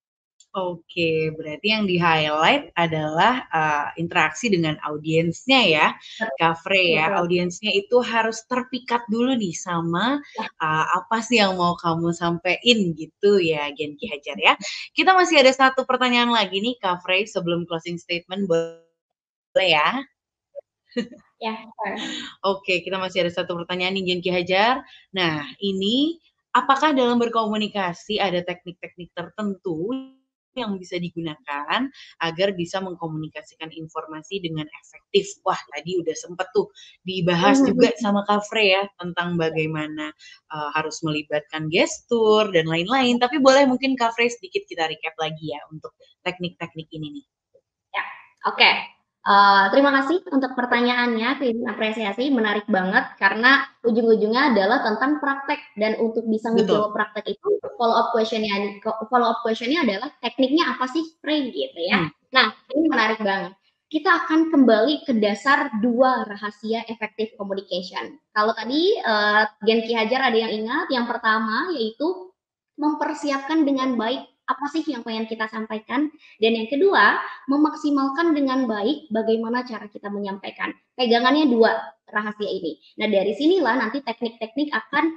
S2: Oke, berarti yang di-highlight adalah interaksi dengan audiensnya ya, Kak Frey ya.
S1: Betul.
S2: Audiensnya itu harus terpikat dulu nih sama apa sih yang mau kamu sampein gitu ya, Genki Hajar ya. Kita masih ada satu pertanyaan lagi nih, Kak Frey, sebelum closing statement boleh ya?
S1: Ya, sure.
S2: Oke, kita masih ada satu pertanyaan nih, Genki Hajar. Nah, ini apakah dalam berkomunikasi ada teknik-teknik tertentu yang bisa digunakan agar bisa mengkomunikasikan informasi dengan efektif? Wah, tadi udah sempet tuh dibahas juga sama Kak Frey ya tentang bagaimana harus melibatkan gestur dan lain-lain. Tapi boleh mungkin Kak Frey sedikit kita recap lagi ya untuk teknik-teknik ini nih.
S1: Ya, oke. Terima kasih untuk pertanyaannya, Vin, apresiasi, menarik banget karena ujung-ujungnya adalah tentang praktek dan untuk bisa
S2: Betul.
S1: ngejawab praktek itu follow up questionnya adalah tekniknya apa sih, Frey, gitu ya.
S2: Hmm.
S1: Nah, ini menarik banget. Kita akan kembali ke dasar dua rahasia efektif communication. Kalau tadi Genki Hajar ada yang ingat, yang pertama yaitu mempersiapkan dengan baik apa sih yang pengen kita sampaikan, dan yang kedua memaksimalkan dengan baik bagaimana cara kita menyampaikan. Pegangannya dua rahasia ini. Nah, dari sinilah nanti teknik-teknik akan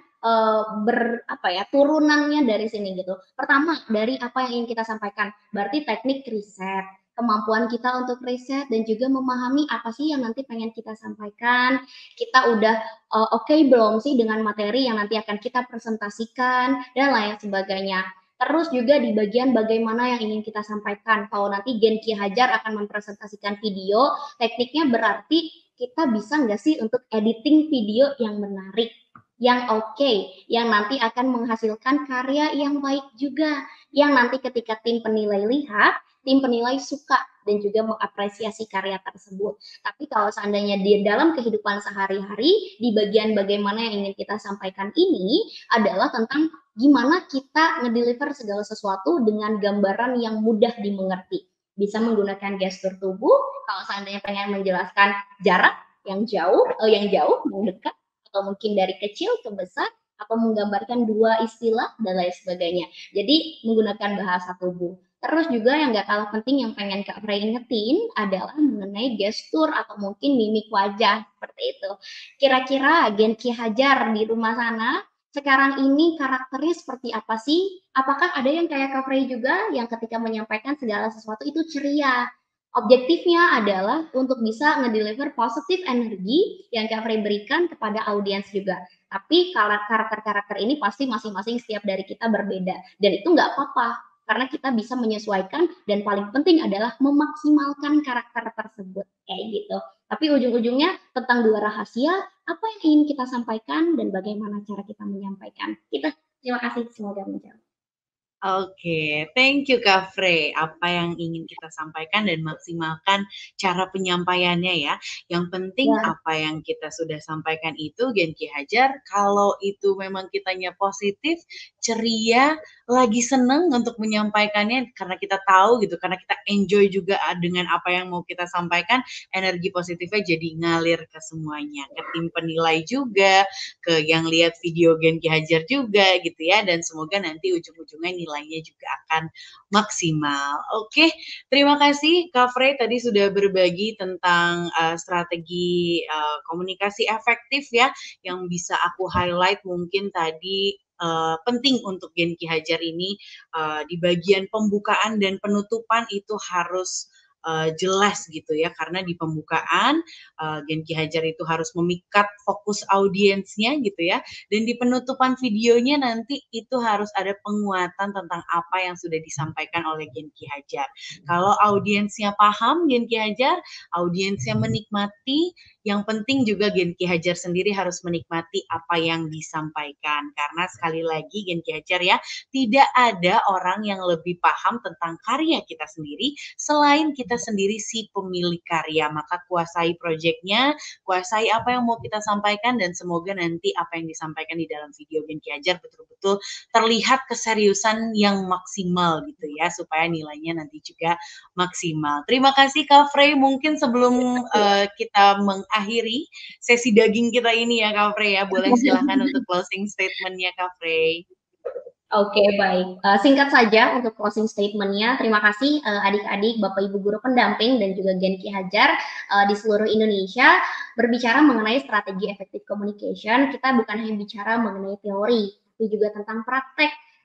S1: turunannya dari sini gitu. Pertama, dari apa yang ingin kita sampaikan. Berarti teknik riset, kemampuan kita untuk riset dan juga memahami apa sih yang nanti pengen kita sampaikan. Kita udah oke belum sih dengan materi yang nanti akan kita presentasikan dan lain sebagainya. Terus juga di bagian bagaimana yang ingin kita sampaikan. Kalau nanti Genki Hajar akan mempresentasikan video, tekniknya berarti kita bisa nggak sih untuk editing video yang menarik, yang oke, yang nanti akan menghasilkan karya yang baik juga, yang nanti ketika tim penilai lihat, tim penilai suka dan juga mengapresiasi karya tersebut. Tapi kalau seandainya di dalam kehidupan sehari-hari, di bagian bagaimana yang ingin kita sampaikan ini adalah tentang gimana kita ngedeliver segala sesuatu dengan gambaran yang mudah dimengerti. Bisa menggunakan gestur tubuh, kalau seandainya pengen menjelaskan jarak yang jauh, yang dekat, atau mungkin dari kecil ke besar, atau menggambarkan dua istilah, dan lain sebagainya. Jadi, menggunakan bahasa tubuh. Terus juga yang gak kalah penting yang pengen Kak Frey ingetin adalah mengenai gestur atau mungkin mimik wajah, seperti itu. Kira-kira Genki Hajar di rumah sana sekarang ini karakternya seperti apa sih? Apakah ada yang kayak Kak Frey juga yang ketika menyampaikan segala sesuatu itu ceria? Objektifnya adalah untuk bisa ngedeliver positif energi yang Kak Frey berikan kepada audiens juga. Tapi karakter-karakter ini pasti masing-masing setiap dari kita berbeda. Dan itu nggak apa-apa, karena kita bisa menyesuaikan dan paling penting adalah memaksimalkan karakter tersebut. Kayak gitu. Tapi ujung-ujungnya tentang dua rahasia, apa yang ingin kita sampaikan dan bagaimana cara kita menyampaikan. Terima kasih, semoga menjawab.
S2: Oke, thank you Kak Frey. Apa yang ingin kita sampaikan dan maksimalkan cara penyampaiannya ya. Yang penting
S1: Ya,
S2: apa yang kita sudah sampaikan itu Genki Hajar, kalau itu memang kitanya positif, ceria, lagi seneng untuk menyampaikannya karena kita tahu gitu, karena kita enjoy juga dengan apa yang mau kita sampaikan, energi positifnya jadi ngalir ke semuanya, ke tim penilai juga, ke yang lihat video Genki Hajar juga gitu ya, dan semoga nanti ujung-ujungnya nilainya juga akan maksimal. Oke, terima kasih Kak Frey tadi sudah berbagi tentang strategi komunikasi efektif ya, yang bisa aku highlight mungkin tadi penting untuk Genki Hajar ini di bagian pembukaan dan penutupan itu harus jelas gitu ya, karena di pembukaan Genki Hajar itu harus memikat fokus audiensnya gitu ya, dan di penutupan videonya nanti itu harus ada penguatan tentang apa yang sudah disampaikan oleh Genki Hajar. Kalau audiensnya paham Genki Hajar, audiensnya menikmati, yang penting juga Genki Hajar sendiri harus menikmati apa yang disampaikan. Karena sekali lagi Genki Hajar ya, tidak ada orang yang lebih paham tentang karya kita sendiri selain kita sendiri si pemilik karya. Maka kuasai proyeknya, kuasai apa yang mau kita sampaikan, dan semoga nanti apa yang disampaikan di dalam video Genki Hajar betul-betul terlihat keseriusan yang maksimal gitu ya, supaya nilainya nanti juga maksimal. Terima kasih Kak Frey. Mungkin sebelum kita mengakhiri sesi daging kita ini ya Kak Frey ya, boleh silahkan untuk closing statement-nya Kak Frey.
S1: Oke, baik. Singkat saja untuk closing statement-nya. Terima kasih adik-adik, Bapak Ibu guru pendamping dan juga Genki Hajar di seluruh Indonesia. Berbicara mengenai strategi effective communication, kita bukan hanya bicara mengenai teori, tapi juga tentang praktek.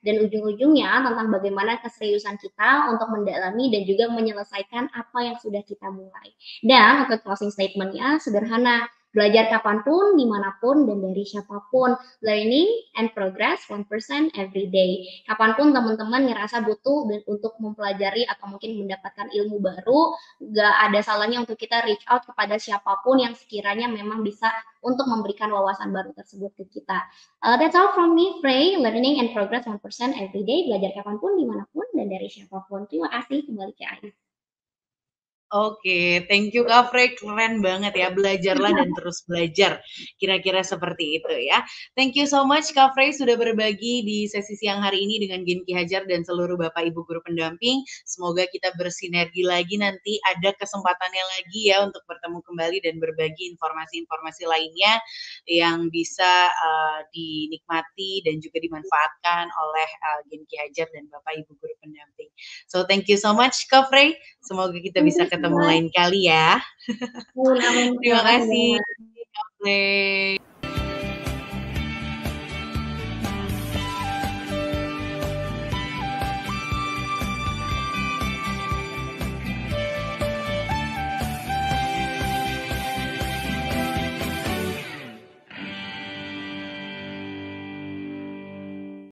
S1: dan ujung-ujungnya tentang bagaimana keseriusan kita untuk mendalami dan juga menyelesaikan apa yang sudah kita mulai. Dan untuk closing statement-nya sederhana, belajar kapanpun, dimanapun, dan dari siapapun. Learning and progress 1% every day. Kapanpun teman-teman ngerasa butuh dan untuk mempelajari atau mungkin mendapatkan ilmu baru, gak ada salahnya untuk kita reach out kepada siapapun yang sekiranya memang bisa untuk memberikan wawasan baru tersebut ke kita. That's all from me, Frey. Learning and progress 1% every day. Belajar kapanpun, dimanapun, dan dari siapapun. Terima kasih. Kembali ke Ais.
S2: Oke, thank you Kak Frey, keren banget ya, belajarlah dan terus belajar, kira-kira seperti itu ya. Thank you so much Kak Frey sudah berbagi di sesi siang hari ini dengan Genki Hajar dan seluruh Bapak Ibu Guru Pendamping. Semoga kita bersinergi lagi nanti, ada kesempatannya lagi ya untuk bertemu kembali dan berbagi informasi-informasi lainnya yang bisa dinikmati dan juga dimanfaatkan oleh Genki Hajar dan Bapak Ibu Guru Pendamping. So thank you so much Kak Frey. Semoga kita bisa ketemu lain kali ya.
S1: Amin, amin.
S2: Terima
S1: Terima kasih
S2: kasih,
S1: banyak.
S2: Kak Frey.